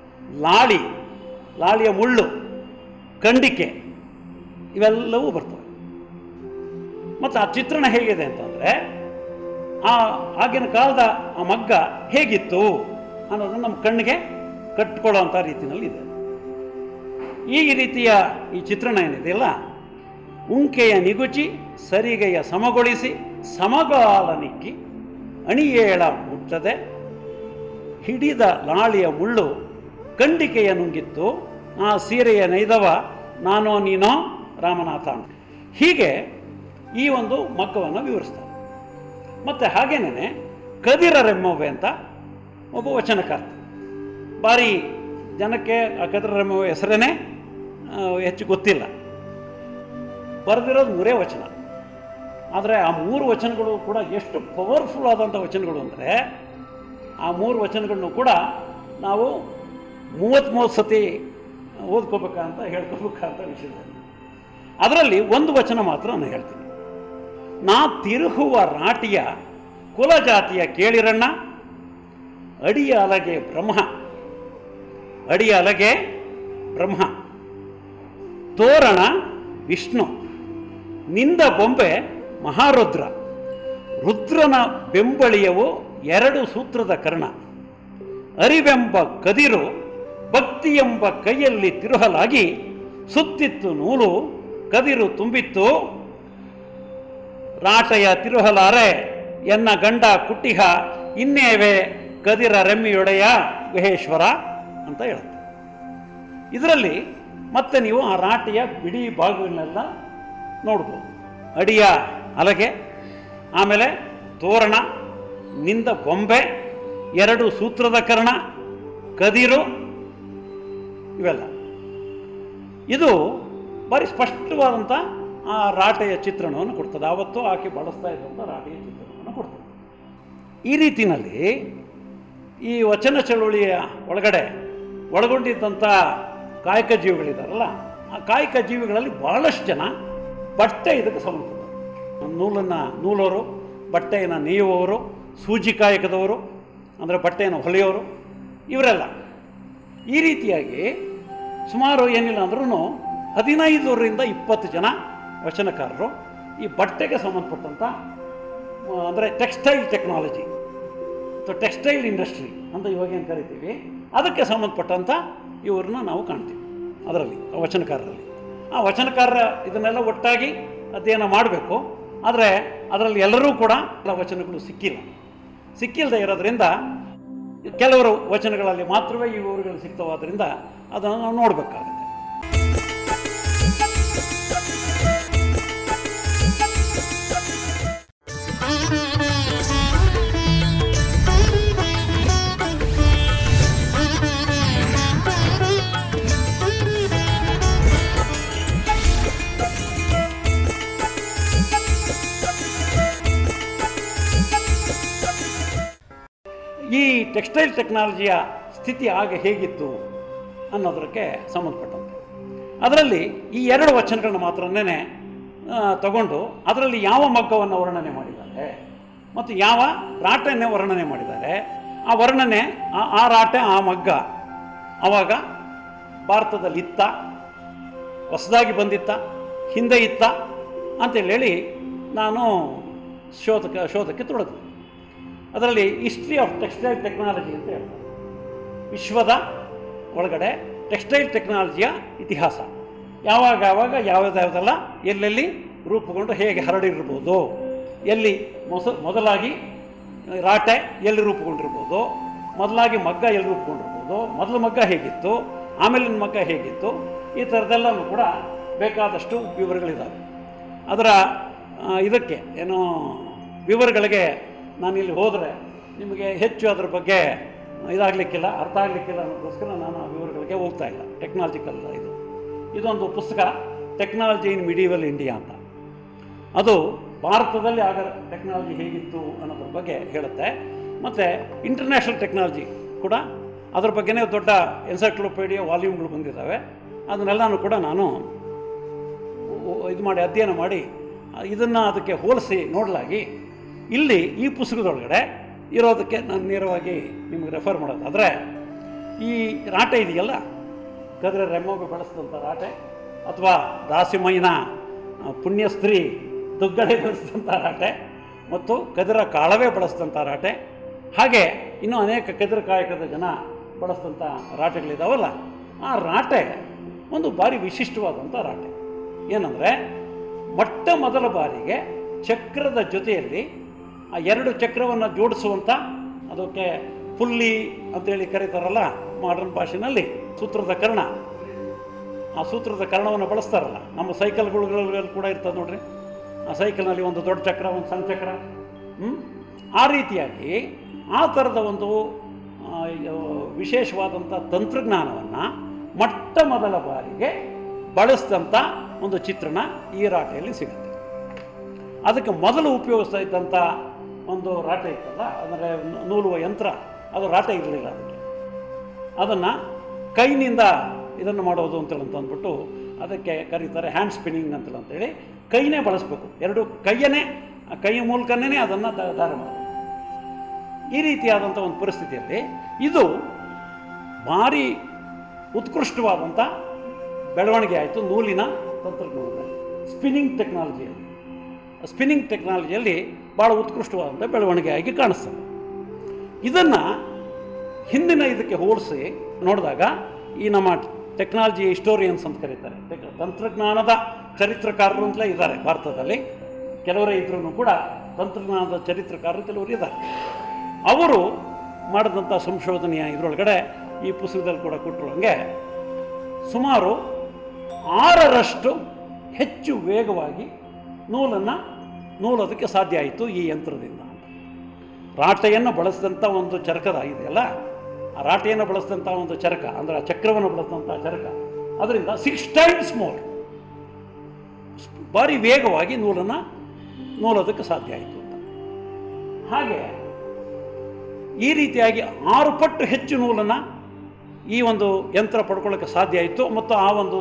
ಲಾಳಿಯ ಮುಳ್ಳು, ಕಂಡಿಕೆ ಇವೆಲ್ಲವೂ ಬರ್ತವೆ. ಮತ್ತು ಆ ಚಿತ್ರಣ ಹೇಗಿದೆ ಅಂತಂದರೆ ಆಗಿನ ಕಾಲದ ಆ ಮಗ್ಗ ಹೇಗಿತ್ತು ಅನ್ನೋದನ್ನು ನಮ್ಮ ಕಣ್ಣಿಗೆ ಕಟ್ಕೊಳ್ಳೋವಂಥ ರೀತಿಯಲ್ಲಿದೆ. ಈ ರೀತಿಯ ಈ ಚಿತ್ರಣ ಏನಿದೆಯಲ್ಲ, ಉಂಕೆಯ ನಿಗುಚಿ ಸರಿಗೆಯ ಸಮಗೊಳಿಸಿ ಸಮಗಾಲ ನಿಕ್ಕಿ ಅಣಿಯೇಳ ಮುಟ್ಟದೆ ಹಿಡಿದ ಲಾಳಿಯ ಮುಳ್ಳು ಕಂಡಿಕೆಯ ನುಂಗಿತ್ತು ಆ ಸೀರೆಯ ನೇಯ್ದವ ನಾನೋ ನೀನೋ ರಾಮನಾಥ ಅಂತ. ಹೀಗೆ ಈ ಒಂದು ಮಗ್ಗವನ್ನು ವಿವರಿಸ್ತಾರೆ. ಮತ್ತು ಹಾಗೇನೇ ಕದಿರರೆಮ್ಮವ್ವೆ ಅಂತ ಒಬ್ಬ ವಚನಕಾರ್ತ. ಭಾರಿ ಜನಕ್ಕೆ ಆ ಕದಿರರೆಮ್ಮವ್ವೆ ಹೆಸರೇ ಹೆಚ್ಚು ಗೊತ್ತಿಲ್ಲ. ಬರೆದಿರೋದು 3 ವಚನ. ಆದರೆ ಆ 3 ವಚನಗಳು ಕೂಡ ಎಷ್ಟು ಪವರ್ಫುಲ್ ಆದಂಥ ವಚನಗಳು ಅಂದರೆ, ಆ 3 ವಚನಗಳನ್ನು ಕೂಡ ನಾವು 33 ಸತಿ ಓದ್ಕೋಬೇಕಂತ ಹೇಳ್ಕೋಬೇಕಂತ ವಿಷಯದಲ್ಲಿ. ಅದರಲ್ಲಿ ಒಂದು ವಚನ ಮಾತ್ರ ನಾನು ಹೇಳ್ತೀನಿ. ನಾ ತಿರುಹುವ ರಾಟಿಯ ಕುಲಜಾತಿಯ ಕೇಳಿರಣ್ಣ ಅಡಿಯ ಅಲಗೆ ಬ್ರಹ್ಮ ತೋರಣ ವಿಷ್ಣು ನಿಂದ ಬೊಂಬೆ ಮಹಾರುದ್ರ ರುದ್ರನ ಬೆಂಬಳಿಯವು 2 ಸೂತ್ರದ ಕರ್ಣ ಅರಿವೆಂಬ ಕದಿರು ಭಕ್ತಿ ಎಂಬ ಕೈಯಲ್ಲಿ ತಿರುಹಲಾಗಿ ಸುತ್ತಿತ್ತು ನೂಲು ಕದಿರು ತುಂಬಿತ್ತು ರಾಟೆಯ ತಿರುಹಲಾರೆ ಎನ್ನ ಗಂಡ ಕುಟ್ಟಿಹ ಇನ್ನೇವೆ ಕದಿರ ರೆಮ್ಮಿಯೊಡೆಯ ಗುಹೇಶ್ವರ ಅಂತ ಹೇಳುತ್ತೆ. ಇದರಲ್ಲಿ ಮತ್ತೆ ನೀವು ಆ ರಾಟೆಯ ಬಿಡಿ ಭಾಗಗಳನ್ನೆಲ್ಲ ನೋಡ್ಬೋದು. ಅಡಿಯ ಅಲಗೆ, ಆಮೇಲೆ ತೋರಣ, ನಿಂದ ಗೊಂಬೆ, 2 ಸೂತ್ರದ ಕರ್ಣ, ಕದಿರು, ಇವೆಲ್ಲ. ಇದು ಭಾರಿ ಸ್ಪಷ್ಟವಾದಂಥ ಆ ರಾಟೆಯ ಚಿತ್ರಣವನ್ನು ಕೊಡ್ತದೆ. ಆವತ್ತು ಆಕೆ ಬಳಸ್ತಾ ಇದ್ದಂಥ ರಾಟೆಯ ಚಿತ್ರಣವನ್ನು ಕೊಡ್ತದೆ. ಈ ರೀತಿಯಲ್ಲಿ ಈ ವಚನ ಚಳುವಳಿಯ ಒಳಗಡೆ ಒಳಗೊಂಡಿದ್ದಂಥ ಕಾಯಕ ಜೀವಿಗಳಿದ್ದಾರಲ್ಲ, ಆ ಕಾಯಕ ಜೀವಿಗಳಲ್ಲಿ ಭಾಳಷ್ಟು ಜನ ಬಟ್ಟೆ ಇದಕ್ಕೆ ಸಂಬಂಧಪಟ್ಟರು. ನೂಲೋರು, ಬಟ್ಟೆಯನ್ನು ನೇಯುವವರು, ಸೂಜಿ ಕಾಯಕದವರು ಅಂದರೆ ಬಟ್ಟೆಯನ್ನು ಹೊಲೆಯೋರು, ಇವರೆಲ್ಲ ಈ ರೀತಿಯಾಗಿ ಸುಮಾರು ಏನಿಲ್ಲ ಅಂದ್ರೂ 15ರಿಂದ 20 ಜನ ವಚನಕಾರರು ಈ ಬಟ್ಟೆಗೆ ಸಂಬಂಧಪಟ್ಟಂಥ ಅಂದರೆ ಟೆಕ್ಸ್ಟೈಲ್ ಟೆಕ್ನಾಲಜಿ ಅಥವಾ ಟೆಕ್ಸ್ಟೈಲ್ ಇಂಡಸ್ಟ್ರಿ ಅಂತ ಇವಾಗೇನು ಕರಿತೀವಿ, ಅದಕ್ಕೆ ಸಂಬಂಧಪಟ್ಟಂಥ ಇವ್ರನ್ನ ನಾವು ಕಾಣ್ತೀವಿ ಅದರಲ್ಲಿ, ವಚನಕಾರರಲ್ಲಿ. ಆ ವಚನಕಾರರ ಇದನ್ನೆಲ್ಲ ಒಟ್ಟಾಗಿ ಅಧ್ಯಯನ ಮಾಡಬೇಕು. ಆದರೆ ಅದರಲ್ಲಿ ಎಲ್ಲರೂ ಕೂಡ ವಚನಗಳು ಸಿಕ್ಕಿಲ್ಲದೆ ಇರೋದ್ರಿಂದ ಕೆಲವರು ವಚನಗಳಲ್ಲಿ ಮಾತ್ರವೇ ಈ ಊರುಗಳು ಸಿಗ್ತವಾದ್ರಿಂದ ಅದನ್ನು ನಾವು ನೋಡಬೇಕಾಗುತ್ತೆ. ಈ ಟೆಕ್ಸ್ಟೈಲ್ ಟೆಕ್ನಾಲಜಿಯ ಸ್ಥಿತಿ ಆಗ ಹೇಗಿತ್ತು ಅನ್ನೋದಕ್ಕೆ ಸಂಬಂಧಪಟ್ಟಂತೆ ಅದರಲ್ಲಿ ಈ 2 ವಚನಗಳನ್ನ ಮಾತ್ರನೇ ತಗೊಂಡು ಅದರಲ್ಲಿ ಯಾವ ಮಗ್ಗವನ್ನು ವರ್ಣನೆ ಮಾಡಿದ್ದಾರೆ ಮತ್ತು ಯಾವ ರಾಟೆಯನ್ನು ವರ್ಣನೆ ಮಾಡಿದ್ದಾರೆ, ಆ ವರ್ಣನೆ, ಆ ರಾಟೆ, ಆ ಮಗ್ಗ ಆವಾಗ ಭಾರತದಲ್ಲಿ ಇತ್ತ, ಹೊಸದಾಗಿ ಬಂದಿತ್ತ, ಹಿಂದೆ ಇತ್ತ ಅಂತೇಳಿ ನಾನು ಶೋಧಕ್ಕೆ ತೊಡಗಿದೆ. ಅದರಲ್ಲಿ ಹಿಸ್ಟ್ರಿ ಆಫ್ ಟೆಕ್ಸ್ಟೈಲ್ ಟೆಕ್ನಾಲಜಿ ಅಂತ ಹೇಳ್ತಾರೆ. ವಿಶ್ವದ ಒಳಗಡೆ ಟೆಕ್ಸ್ಟೈಲ್ ಟೆಕ್ನಾಲಜಿಯ ಇತಿಹಾಸ, ಯಾವಾಗ ಯಾವುದೆಲ್ಲ ಎಲ್ಲೆಲ್ಲಿ ರೂಪುಗೊಂಡು ಹೇಗೆ ಹರಡಿರ್ಬೋದು, ಎಲ್ಲಿ ಮೊದಲಾಗಿ ರಾಟೆ ಎಲ್ಲಿ ರೂಪುಗೊಂಡಿರ್ಬೋದು, ಮೊದಲಾಗಿ ಮಗ್ಗ ಎಲ್ಲಿ ರೂಪುಗೊಂಡಿರ್ಬೋದು, ಮೊದಲು ಮಗ್ಗ ಹೇಗಿತ್ತು, ಆಮೇಲಿನ ಮಗ್ಗ ಹೇಗಿತ್ತು, ಈ ಥರದ್ದೆಲ್ಲವೂ ಕೂಡ ಬೇಕಾದಷ್ಟು ವಿವರಗಳಿದ್ದಾವೆ. ಅದರ ಇದಕ್ಕೆ ಏನೋ ವಿವರಗಳಿಗೆ ನಾನಿಲ್ಲಿ ಹೋದರೆ ನಿಮಗೆ ಹೆಚ್ಚು ಅದ್ರ ಬಗ್ಗೆ ಇದಾಗಲಿಕ್ಕಿಲ್ಲ, ಅರ್ಥ ಆಗಲಿಕ್ಕಿಲ್ಲ ಅನ್ನೋದಕ್ಕೋಸ್ಕರ ನಾನು ಆ ವಿವರಗಳಿಗೆ ಹೋಗ್ತಾ ಇಲ್ಲ. ಟೆಕ್ನಾಲಜಿಕಲ್ ಇದೊಂದು ಪುಸ್ತಕ, ಟೆಕ್ನಾಲಜಿ ಇನ್ ಮಿಡೀವಲ್ ಇಂಡಿಯಾ ಅಂತ. ಅದು ಭಾರತದಲ್ಲಿ ಆಗ ಟೆಕ್ನಾಲಜಿ ಹೇಗಿತ್ತು ಅನ್ನೋದ್ರ ಬಗ್ಗೆ ಹೇಳುತ್ತೆ. ಮತ್ತು ಇಂಟರ್ನ್ಯಾಷನಲ್ ಟೆಕ್ನಾಲಜಿ ಕೂಡ ಅದ್ರ ಬಗ್ಗೆನೇ ದೊಡ್ಡ ಎನ್ಸೈಕ್ಲೋಪೀಡಿಯಾ ವಾಲ್ಯೂಮ್ಗಳು ಬಂದಿದ್ದಾವೆ. ಅದನ್ನೆಲ್ಲನೂ ಕೂಡ ನಾನು ಇದು ಮಾಡಿ ಅಧ್ಯಯನ ಮಾಡಿ ಇದನ್ನು ಅದಕ್ಕೆ ಹೋಲಿಸಿ ನೋಡಲಾಗಿ ಇಲ್ಲಿ ಈ ಪುಸ್ತಕದೊಳಗಡೆ ಇರೋದಕ್ಕೆ ನಾನು ನೇರವಾಗಿ ನಿಮಗೆ ರೆಫರ್ ಮಾಡೋದಾದರೆ, ಈ ರಾಟೆ ಇದೆಯಲ್ಲ, ಕದ್ರ ರೆಮ್ಮೋಗೆ ಬಳಸಿದಂಥ ರಾಟೆ, ಅಥವಾ ದಾಸಿಮಯ್ಯನ ಪುಣ್ಯಸ್ತ್ರೀ ದುಗ್ಗಡೆ ಬಳಸಿದಂಥ ರಾಟೆ, ಮತ್ತು ಕದಿರ ಕಾಳವೇ ಬಳಸಿದಂಥ ರಾಟೆ, ಹಾಗೆ ಇನ್ನೂ ಅನೇಕ ಕದಿರ ಕಾಯಕದ ಜನ ಬಳಸಿದಂಥ ರಾಟೆಗಳಿದ್ದಾವಲ್ಲ, ಆ ರಾಟೆ ಒಂದು ಭಾರಿ ವಿಶಿಷ್ಟವಾದಂಥ ರಾಟೆ. ಏನಂದರೆ ಮೊಟ್ಟ ಮೊದಲ ಬಾರಿಗೆ ಚಕ್ರದ ಜೊತೆಯಲ್ಲಿ ಆ 2 ಚಕ್ರವನ್ನು ಜೋಡಿಸುವಂಥ, ಅದಕ್ಕೆ ಪುಲ್ಲಿ ಅಂತೇಳಿ ಕರೀತಾರಲ್ಲ ಮಾಡರ್ನ್ ಭಾಷೆಯಲ್ಲಿ, ಸೂತ್ರದ ಕರ್ಣ, ಆ ಸೂತ್ರದ ಕರ್ಣವನ್ನು ಬಳಸ್ತಾರಲ್ಲ. ನಮ್ಮ ಸೈಕಲ್ಗಳಲ್ಲಿ ಕೂಡ ಇರ್ತದೆ ನೋಡ್ರಿ, ಆ ಸೈಕಲ್ನಲ್ಲಿ ಒಂದು ದೊಡ್ಡ ಚಕ್ರ, ಒಂದು ಸಣ್ಣ ಚಕ್ರ, ಆ ರೀತಿಯಾಗಿ ಆ ಥರದ ಒಂದು ವಿಶೇಷವಾದಂಥ ತಂತ್ರಜ್ಞಾನವನ್ನು ಮೊಟ್ಟ ಮೊದಲ ಬಾರಿಗೆ ಬಳಸಿದಂಥ ಒಂದು ಚಿತ್ರಣ ಈ ರಾಟೆಯಲ್ಲಿ ಸಿಗುತ್ತೆ. ಅದಕ್ಕೆ ಮೊದಲು ಉಪಯೋಗಿಸ್ತಾ ಇದ್ದಂಥ ಒಂದು ರಾಟೆ ಇತ್ತಲ್ಲ, ಅಂದರೆ ನೂಲುವ ಯಂತ್ರ, ಅದು ರಾಟೆ ಇರಲಿಲ್ಲ. ಅದನ್ನು ಕೈನಿಂದ ಇದನ್ನು ಮಾಡೋದು ಅಂತಂದ್ಬಿಟ್ಟು ಅದಕ್ಕೆ ಕರೀತಾರೆ ಹ್ಯಾಂಡ್ ಸ್ಪಿನ್ನಿಂಗ್ ಅಂತೇಳಿ. ಕೈನೇ ಬಳಸಬೇಕು, 2 ಕೈಯ ಮೂಲಕನೇ ಅದನ್ನು ದಾರ ಮಾಡಬೇಕು. ಈ ರೀತಿಯಾದಂಥ ಒಂದು ಪರಿಸ್ಥಿತಿಯಲ್ಲಿ ಇದು ಭಾರಿ ಉತ್ಕೃಷ್ಟವಾದಂಥ ಬೆಳವಣಿಗೆ ಆಯಿತು ನೂಲಿನ ತಂತ್ರಜ್ಞಾನದಲ್ಲಿ. ಸ್ಪಿನ್ನಿಂಗ್ ಟೆಕ್ನಾಲಜಿಯಲ್ಲಿ ಭಾಳ ಉತ್ಕೃಷ್ಟವಾದಂಥ ಬೆಳವಣಿಗೆ ಆಗಿ ಕಾಣಿಸ್ತದೆ. ಇದನ್ನು ಹಿಂದಿನ ಇದಕ್ಕೆ ಹೋಲಿಸಿ ನೋಡಿದಾಗ ಈ ನಮ್ಮ ಟೆಕ್ನಾಲಜಿ ಹಿಸ್ಟೋರಿಯನ್ಸ್ ಅಂತ ಕರೀತಾರೆ, ತಂತ್ರಜ್ಞಾನದ ಚರಿತ್ರಕಾರರು ಅಂತಲೇ ಇದ್ದಾರೆ ಭಾರತದಲ್ಲಿ. ಕೆಲವರೇ ಇದ್ರೂ ಕೂಡ ತಂತ್ರಜ್ಞಾನದ ಚರಿತ್ರಕಾರರು ಕೆಲವರು ಇದ್ದಾರೆ. ಅವರು ಮಾಡಿದಂಥ ಸಂಶೋಧನೆಯ ಇದರೊಳಗಡೆ ಈ ಪುಸ್ತಕದಲ್ಲಿ ಕೂಡ ಕೊಟ್ಟರು ಹಂಗೆ ಸುಮಾರು 6ರಷ್ಟು ಹೆಚ್ಚು ವೇಗವಾಗಿ ನೂಲೋದಕ್ಕೆ ಸಾಧ್ಯ ಆಯಿತು ಈ ಯಂತ್ರದಿಂದ. ರಾಟೆಯನ್ನು ಬಳಸಿದಂಥ ಒಂದು ಚರಕದ ಇದೆಯಲ್ಲ, ಆ ರಾಟೆಯನ್ನು ಬಳಸಿದಂಥ ಒಂದು ಚರಕ ಅಂದರೆ ಆ ಚಕ್ರವನ್ನು ಬಳಸಿದಂಥ ಚರಕ, ಅದರಿಂದ 6 times more ಭಾರಿ ವೇಗವಾಗಿ ನೂಲೋದಕ್ಕೆ ಸಾಧ್ಯ ಆಯಿತು ಅಂತ. ಹಾಗೆ ಈ ರೀತಿಯಾಗಿ 6 ಪಟ್ಟು ಹೆಚ್ಚು ನೂಲನ್ನು ಈ ಒಂದು ಯಂತ್ರ ಪಡ್ಕೊಳ್ಳೋಕ್ಕೆ ಸಾಧ್ಯ ಆಯಿತು. ಮತ್ತು ಆ ಒಂದು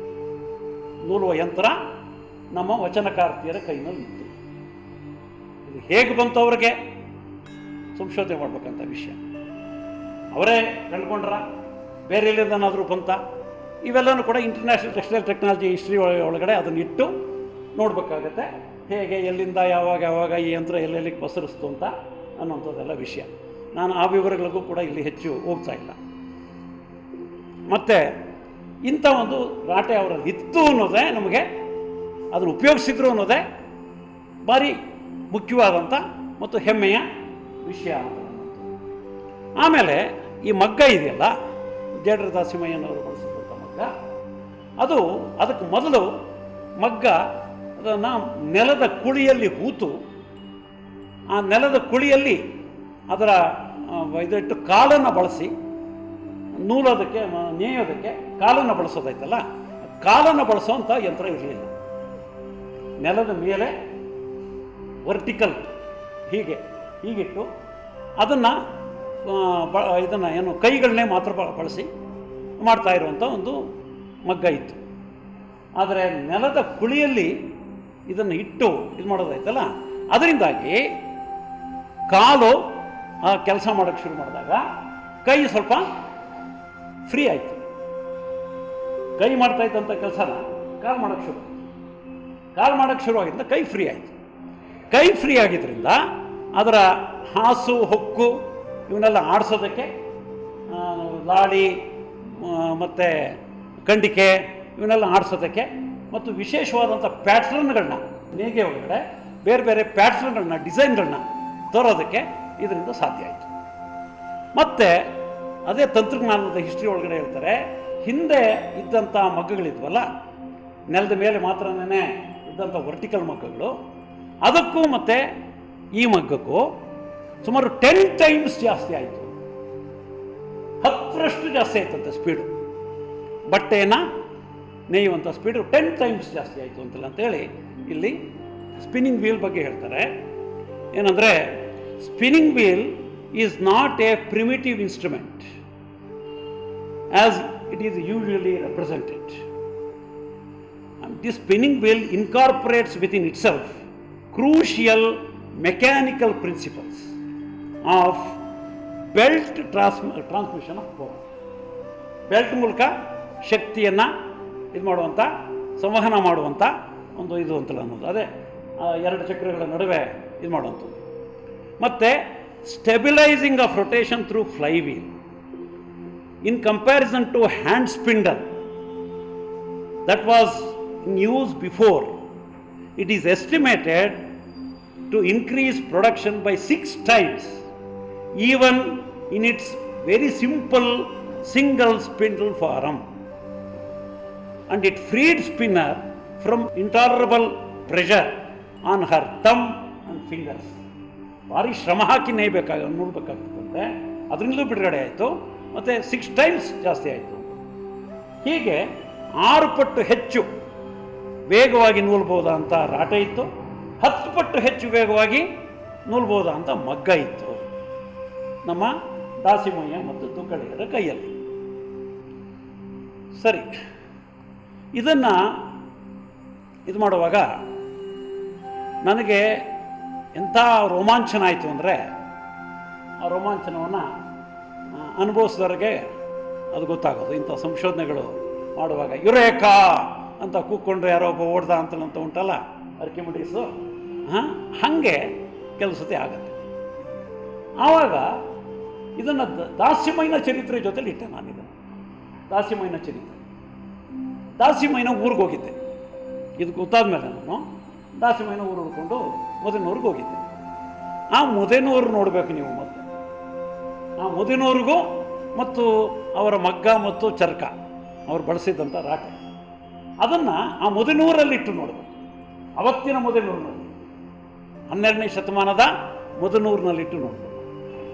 ನೂಲುವ ಯಂತ್ರ ನಮ್ಮ ವಚನಕಾರ್ತಿಯರ ಕೈನಲ್ಲಿ ಇತ್ತು. ಇದು ಹೇಗೆ ಬಂತು ಅವರಿಗೆ ಸಂಶೋಧನೆ ಮಾಡಬೇಕಂತ ವಿಷಯ. ಅವರೇ ಕಂಡುಕೊಂಡ್ರ, ಬೇರೆ ಎಲ್ಲಿಂದನಾದರೂ ಬಂತ? ಇವೆಲ್ಲನೂ ಕೂಡ ಇಂಟರ್ನ್ಯಾಷನಲ್ ಟೆಕ್ಸ್ಟೈಲ್ ಟೆಕ್ನಾಲಜಿ ಹಿಸ್ಟ್ರಿ ಒಳಗಡೆ ಅದನ್ನು ಇಟ್ಟು ನೋಡಬೇಕಾಗತ್ತೆ, ಹೇಗೆ ಎಲ್ಲಿಂದ ಯಾವಾಗ ಈ ಯಂತ್ರ ಎಲ್ಲೆಲ್ಲಿಗೆ ಪಸರಿಸ್ತು ಅಂತ ಅನ್ನೋಂಥದ್ದೆಲ್ಲ ವಿಷಯ. ನಾನು ಆ ವಿವರಗಳಿಗೂ ಕೂಡ ಇಲ್ಲಿ ಹೆಚ್ಚು ಹೋಗ್ತಾ ಇಲ್ಲ. ಮತ್ತು ಇಂಥ ಒಂದು ರಾಟೆ ಅವರಲ್ಲಿ ಇತ್ತು ಅನ್ನೋದೇ ನಮಗೆ, ಅದನ್ನು ಉಪಯೋಗಿಸಿದ್ರು ಅನ್ನೋದೇ ಭಾರಿ ಮುಖ್ಯವಾದಂಥ ಮತ್ತು ಹೆಮ್ಮೆಯ ವಿಷಯ ಅಂತ. ಆಮೇಲೆ ಈ ಮಗ್ಗ ಇದೆಯಲ್ಲ, ಜೇಡರ ದಾಸಿಮಯ್ಯನವರು ಬಳಸಿದಂಥ ಮಗ್ಗ, ಅದಕ್ಕೆ ಮೊದಲು ಮಗ್ಗ ಅದನ್ನು ನೆಲದ ಕುಳಿಯಲ್ಲಿ ಹೂತು, ಆ ನೆಲದ ಕುಳಿಯಲ್ಲಿ ಅದರ ಇದಿಟ್ಟು ಕಾಲನ್ನು ಬಳಸಿ ನೂಲೋದಕ್ಕೆ ನೇಯೋದಕ್ಕೆ ಕಾಲನ್ನು ಬಳಸೋದಾಯ್ತಲ್ಲ, ಕಾಲನ್ನು ಬಳಸೋವಂಥ ಯಂತ್ರ ಇರಲಿಲ್ಲ. ನೆಲದ ಮೇಲೆ ವರ್ಟಿಕಲ್ ಹೀಗಿಟ್ಟು ಅದನ್ನು ಏನು ಕೈಗಳನ್ನೇ ಮಾತ್ರ ಬಳಸಿ ಮಾಡ್ತಾ ಇರುವಂಥ ಒಂದು ಮಗ್ಗ ಇತ್ತು. ಆದರೆ ನೆಲದ ಕುಳಿಯಲ್ಲಿ ಇದನ್ನು ಇಟ್ಟು ಇದು ಮಾಡೋದಾಯ್ತಲ್ಲ, ಅದರಿಂದಾಗಿ ಕಾಲು ಆ ಕೆಲಸ ಮಾಡೋಕ್ಕೆ ಶುರು ಮಾಡಿದಾಗ ಕೈ ಸ್ವಲ್ಪ ಫ್ರೀ ಆಯಿತು. ಕೈ ಮಾಡ್ತಾ ಇದ್ದಂಥ ಕೆಲಸನ ಕಾಲು ಮಾಡೋಕ್ಕೆ ಶುರುವಾಗಿದ್ದರಿಂದ ಕೈ ಫ್ರೀ ಆಯಿತು. ಕೈ ಫ್ರೀ ಆಗಿದ್ದರಿಂದ ಅದರ ಹಾಸು ಹೊಕ್ಕು ಇವನ್ನೆಲ್ಲ ಆಡಿಸೋದಕ್ಕೆ, ಲಾಳಿ ಮತ್ತು ಖಂಡಿಕೆ ಇವನ್ನೆಲ್ಲ ಆಡಿಸೋದಕ್ಕೆ, ಮತ್ತು ವಿಶೇಷವಾದಂಥ ಪ್ಯಾಟ್ರನ್ಗಳನ್ನ ನೇಯ್ಗೆ ಒಳಗಡೆ ಬೇರೆ ಬೇರೆ ಪ್ಯಾಟ್ರನ್ಗಳನ್ನ ಡಿಸೈನ್ಗಳನ್ನ ತರೋದಕ್ಕೆ ಇದರಿಂದ ಸಾಧ್ಯ ಆಯಿತು. ಮತ್ತು ಅದೇ ತಂತ್ರಜ್ಞಾನದ ಹಿಸ್ಟ್ರಿ ಒಳಗಡೆ ಹೇಳ್ತಾರೆ, ಹಿಂದೆ ಇದ್ದಂಥ ಮಗ್ಗಗಳಿದ್ವಲ್ಲ, ನೆಲದ ಮೇಲೆ ಮಾತ್ರನೇ ಇದ್ದಂಥ ವರ್ಟಿಕಲ್ ಮಗ್ಗಗಳು, ಅದಕ್ಕೂ ಮತ್ತು ಈ ಮಗ್ಗಕ್ಕೂ ಸುಮಾರು 10 times ಜಾಸ್ತಿ ಆಯಿತು. 10ರಷ್ಟು ಜಾಸ್ತಿ ಆಯ್ತಂತೆ ಸ್ಪೀಡು. ಬಟ್ಟೆಯನ್ನು ನೇಯುವಂಥ ಸ್ಪೀಡು 10 times ಜಾಸ್ತಿ ಆಯಿತು ಅಂತೇಳಿ ಇಲ್ಲಿ ಸ್ಪಿನ್ನಿಂಗ್ ವೀಲ್ ಬಗ್ಗೆ ಹೇಳ್ತಾರೆ. ಏನಂದರೆ, spinning wheel is not a primitive instrument as it is usually represented. This spinning wheel incorporates within itself crucial mechanical principles of belt transmission of power. Belt ಮೂಲಕ ಶಕ್ತಿಯನ್ನು ಇದು ಮಾಡುವಂಥ, ಸಂವಹನ ಮಾಡುವಂಥ ಒಂದು ಇದು ಅಂತಲ್ಲ ಅನ್ನೋದು, ಅದೇ 2 ಚಕ್ರಗಳ ನಡುವೆ ಇದು ಮಾಡುವಂಥದ್ದು. ಮತ್ತು stabilising of rotation through flywheel in comparison to hand spindle that was in use before. It is estimated to increase production by 6 times, even in its very simple single spindle form, and it freed spinner from intolerable pressure on her thumb and fingers. ಭಾರಿ ಶ್ರಮ ಹಾಕಿ ನೋಡಬೇಕಾಗ್ತದಂತೆ, ಅದರಿಂದಲೂ ಬಿಡುಗಡೆ ಆಯಿತು. ಮತ್ತು 6 times ಜಾಸ್ತಿ ಆಯಿತು. ಹೀಗೆ 6 ಪಟ್ಟು ಹೆಚ್ಚು ವೇಗವಾಗಿ ನೂಲ್ಬೋದ ಅಂತ ರಾಟೆ ಇತ್ತು, 10 ಪಟ್ಟು ಹೆಚ್ಚು ವೇಗವಾಗಿ ನೂಲ್ಬೋದ ಅಂತ ಮಗ್ಗ ಇತ್ತು ನಮ್ಮ ದಾಸಿಮಯ್ಯ ಮತ್ತು ತುಕಡಿಗರ ಕೈಯಲ್ಲಿ. ಸರಿ, ಇದನ್ನು ಇದು ಮಾಡುವಾಗ ನನಗೆ ಎಂಥ ರೋಮಾಂಚನ ಆಯಿತು ಅಂದರೆ, ಆ ರೋಮಾಂಚನವನ್ನು ಅನುಭವಿಸಿದವ್ರಿಗೆ ಅದು ಗೊತ್ತಾಗೋದು. ಇಂಥ ಸಂಶೋಧನೆಗಳು ಮಾಡುವಾಗ ಯುರೇಕಾ ಅಂತ ಕೂತ್ಕೊಂಡ್ರೆ ಯಾರೋ ಒಬ್ಬ ಓಡ್ದ ಅಂತ ಉಂಟಲ್ಲ ಆರ್ಕಿಮಿಡೀಸು, ಹಾಗೆ ಕೆಲವು ಸತಿ ಆಗುತ್ತೆ. ಆವಾಗ ಇದನ್ನು ದಾಸಿಮಯ್ಯನ ಚರಿತ್ರೆ ಜೊತೆಲಿ ಇಟ್ಟೆ ನಾನು. ಇದನ್ನು ದಾಸಿಮಯ್ಯನ ಚರಿತ್ರೆ, ದಾಸಿಮಯ್ಯನ ಊರಿಗೆ ಹೋಗಿದ್ದೆ. ಇದು ಗೊತ್ತಾದ ಮೇಲೆ ನಾನು ದಾಸಿಮಯ್ಯನ ಊರು ಹುಡ್ಕೊಂಡು ಮುದೇನೂರಿಗೆ ಹೋಗಿದ್ದೆ. ಆ ಮುದೇನೂರು ನೋಡಬೇಕು ನೀವು. ಮತ್ತೆ ಆ ಮುದೇನೂರಿಗೂ ಮತ್ತು ಅವರ ಮಗ್ಗ ಮತ್ತು ಚರಕ ಅವ್ರು ಬಳಸಿದ್ದಂಥ ರಾಟೆ, ಅದನ್ನು ಆ ಮುದೇನೂರಲ್ಲಿಟ್ಟು ನೋಡಬೇಕು. ಅವತ್ತಿನ ಮುದೇನೂರಿನಲ್ಲಿ, 12ನೇ ಶತಮಾನದ ಮುದೇನೂರಿನಲ್ಲಿಟ್ಟು ನೋಡಬೇಕು.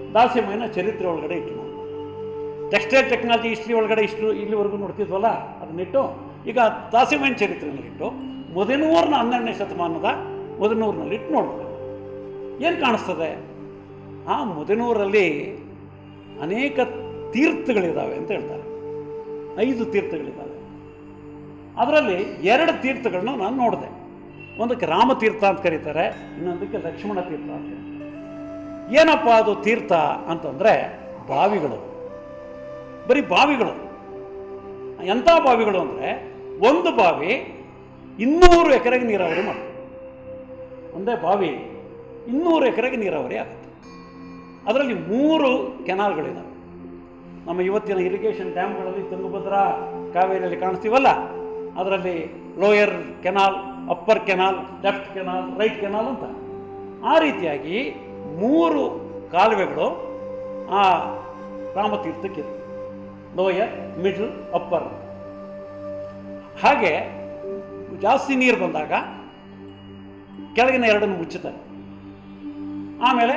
ದಾಸಿಮಯ್ಯನ ಚರಿತ್ರೆ ಒಳಗಡೆ ಇಟ್ಟು ನೋಡಿ. ಟೆಕ್ಸ್ಟೈಲ್ ಟೆಕ್ನಾಲಜಿ ಹಿಸ್ಟ್ರಿ ಒಳಗಡೆ ಇಲ್ಲಿವರೆಗೂ ನೋಡ್ತಿದ್ವಲ್ಲ ಅದನ್ನಿಟ್ಟು ಈಗ ದಾಸಿಮಯ್ಯನ ಚರಿತ್ರೆಯಲ್ಲಿಟ್ಟು ಮುದನೂರಿನ 12ನೇ ಶತಮಾನದ ಮುದನೂರಿನಲ್ಲಿ ಇಟ್ಟು ನೋಡ್ಬೋದು. ಏನು ಕಾಣಿಸ್ತದೆ? ಆ ಮುದನೂರಲ್ಲಿ ಅನೇಕ ತೀರ್ಥಗಳಿದ್ದಾವೆ ಅಂತ ಹೇಳ್ತಾರೆ. 5 ತೀರ್ಥಗಳಿದ್ದಾವೆ. ಅದರಲ್ಲಿ 2 ತೀರ್ಥಗಳನ್ನ ನಾನು ನೋಡಿದೆ. ಒಂದಕ್ಕೆ ರಾಮತೀರ್ಥ ಅಂತ ಕರೀತಾರೆ, ಇನ್ನೊಂದಕ್ಕೆ ಲಕ್ಷ್ಮಣ ತೀರ್ಥ ಅಂತ ಕರೀತಾರೆ. ಏನಪ್ಪ ಅದು ತೀರ್ಥ ಅಂತಂದರೆ ಬಾವಿಗಳು, ಬರೀ ಬಾವಿಗಳು. ಎಂಥ ಬಾವಿಗಳು ಅಂದರೆ ಒಂದು ಬಾವಿ 200 ಎಕರೆಗೆ ನೀರಾವರಿ ಮಾಡ್ತಾರೆ. ಒಂದೇ ಬಾವಿ 200 ಎಕರೆಗೆ ನೀರಾವರಿ ಆಗುತ್ತೆ. ಅದರಲ್ಲಿ 3 ಕೆನಾಲ್ಗಳಿದ್ದಾವೆ. ನಮ್ಮ ಇವತ್ತಿನ ಇರಿಗೇಷನ್ ಡ್ಯಾಮ್ಗಳಲ್ಲಿ ತುಂಗಭದ್ರಾ ಕಾವೇರಿಯಲ್ಲಿ ಕಾಣಿಸ್ತೀವಲ್ಲ, ಅದರಲ್ಲಿ lower canal, upper canal, left canal, right canal ಅಂತ ಆ ರೀತಿಯಾಗಿ 3 ಕಾಲುವೆಗಳು ಆ ರಾಮತೀರ್ಥಕ್ಕಿದೆ. Lower, middle, upper. ಹಾಗೆ ಜಾಸ್ತಿ ನೀರು ಬಂದಾಗ ಕೆಳಗಿನ 2 ಮುಚ್ಚುತ್ತಾರೆ. ಆಮೇಲೆ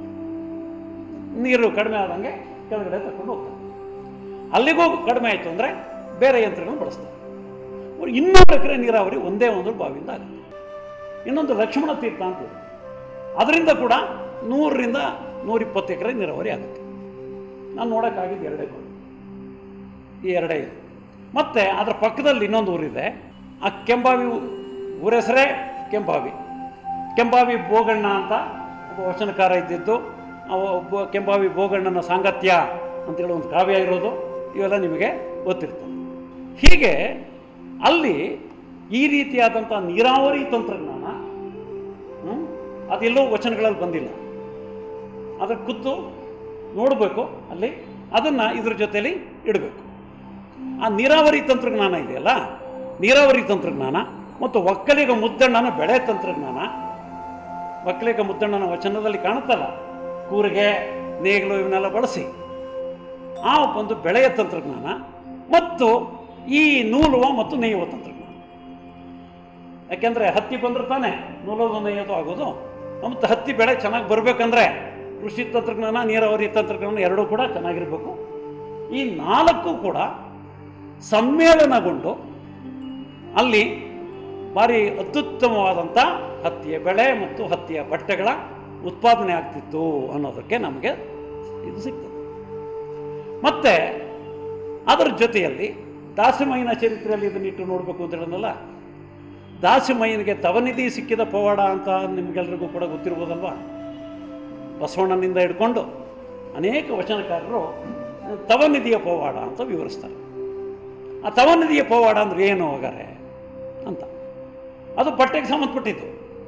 ನೀರು ಕಡಿಮೆ ಆದಂಗೆ ಕೆಳಗಡೆ ತಗೊಂಡು ಹೋಗ್ತಾರೆ. ಅಲ್ಲಿಗೂ ಕಡಿಮೆ ಆಯಿತು ಅಂದರೆ ಬೇರೆ ಯಂತ್ರಗಳನ್ನು ಬಳಸ್ತಾರೆ. 200 ಎಕರೆ ನೀರಾವರಿ ಒಂದೇ ಒಂದು ಬಾವಿಯಿಂದ ಆಗುತ್ತೆ. ಇನ್ನೊಂದು ಲಕ್ಷ್ಮಣ ತೀರ್ಥ ಅಂತಿದೆ, ಅದರಿಂದ ಕೂಡ 100ರಿಂದ 120 ಎಕರೆ ನೀರಾವರಿ ಆಗುತ್ತೆ. ನಾನು ನೋಡೋಕ್ಕಾಗಿದ್ದು 2 ಬಾವಿ, ಈ 2 ಇದೆ. ಮತ್ತು ಅದರ ಪಕ್ಕದಲ್ಲಿ ಇನ್ನೊಂದು ಊರಿದೆ. ಆ ಕೆಂಬಾವಿ ಊರ ಹೆಸರೇ ಕೆಂಬಾವಿ. ಕೆಂಬಾವಿ ಬೋಗಣ್ಣ ಅಂತ ಒಬ್ಬ ವಚನಕಾರ ಇದ್ದಿದ್ದು. ಒಬ್ಬ ಕೆಂಬಾವಿ ಬೋಗಣ್ಣನ ಸಾಂಗತ್ಯ ಅಂತೇಳಿ ಒಂದು ಕಾವ್ಯ ಇರೋದು, ಇವೆಲ್ಲ ನಿಮಗೆ ಗೊತ್ತಿರ್ತದೆ. ಹೀಗೆ ಅಲ್ಲಿ ಈ ರೀತಿಯಾದಂಥ ನೀರಾವರಿ ತಂತ್ರಜ್ಞಾನ ಅದೆಲ್ಲೋ ವಚನಗಳಲ್ಲಿ ಬಂದಿಲ್ಲ. ಅದರ ಖುದ್ದು ನೋಡಬೇಕು ಅಲ್ಲಿ, ಅದನ್ನು ಇದ್ರ ಜೊತೆಯಲ್ಲಿ ಇಡಬೇಕು. ಆ ನೀರಾವರಿ ತಂತ್ರಜ್ಞಾನ ಇದೆಯಲ್ಲ, ನೀರಾವರಿ ತಂತ್ರಜ್ಞಾನ ಮತ್ತು ಒಕ್ಕಲಿಗ ಮುದ್ದಣ್ಣನ ಬೆಳೆ ತಂತ್ರಜ್ಞಾನ. ಒಕ್ಕಲಿಗ ಮುದ್ದಣ್ಣನ ವಚನದಲ್ಲಿ ಕಾಣುತ್ತಲ್ಲ, ಕೂರಿಗೆ, ನೇಗಿಲು ಇವನ್ನೆಲ್ಲ ಬಳಸಿ ಆ ಒಂದು ಬೆಳೆಯ ತಂತ್ರಜ್ಞಾನ ಮತ್ತು ಈ ನೂಲುವ ಮತ್ತು ನೇಯುವ ತಂತ್ರಜ್ಞಾನ. ಯಾಕೆಂದರೆ ಹತ್ತಿ ಬಂದರೆ ತಾನೇ ನೂಲೋದು ನೇಯೋದು ಆಗೋದು. ಮತ್ತು ಹತ್ತಿ ಬೆಳೆ ಚೆನ್ನಾಗಿ ಬರಬೇಕಂದ್ರೆ ಕೃಷಿ ತಂತ್ರಜ್ಞಾನ, ನೀರಾವರಿ ತಂತ್ರಜ್ಞಾನ ಎರಡೂ ಕೂಡ ಚೆನ್ನಾಗಿರಬೇಕು. ಈ 4 ಕೂಡ ಸಮ್ಮೇಳನಗೊಂಡು ಅಲ್ಲಿ ಭಾರಿ ಅತ್ಯುತ್ತಮವಾದಂಥ ಹತ್ತಿಯ ಬೆಳೆ ಮತ್ತು ಹತ್ತಿಯ ಬಟ್ಟೆಗಳ ಉತ್ಪಾದನೆ ಆಗ್ತಿತ್ತು ಅನ್ನೋದಕ್ಕೆ ನಮಗೆ ಇದು ಸಿಗ್ತದೆ. ಮತ್ತು ಅದರ ಜೊತೆಯಲ್ಲಿ ದಾಸಿಮಯ್ಯನ ಚರಿತ್ರೆಯಲ್ಲಿ ಇದನ್ನಿಟ್ಟು ನೋಡಬೇಕು ಅಂತ ಹೇಳೋದಲ್ಲ, ದಾಸಿಮಯ್ಯನಿಗೆ ತವನಿಧಿ ಸಿಕ್ಕಿದ ಪವಾಡ ಅಂತ ನಿಮಗೆಲ್ಲರಿಗೂ ಕೂಡ ಗೊತ್ತಿರ್ಬೋದಲ್ವ. ಬಸವಣ್ಣನಿಂದ ಹಿಡ್ಕೊಂಡು ಅನೇಕ ವಚನಕಾರರು ತವನಿಧಿಯ ಪವಾಡ ಅಂತ ವಿವರಿಸ್ತಾರೆ. ಆ ತವನಿಧಿಯ ಪವಾಡ ಅಂದ್ರೆ ಏನು ಹೋಗಾರೆ ಅಂತ, ಅದು ಬಟ್ಟೆಗೆ ಸಂಬಂಧಪಟ್ಟಿದ್ದು.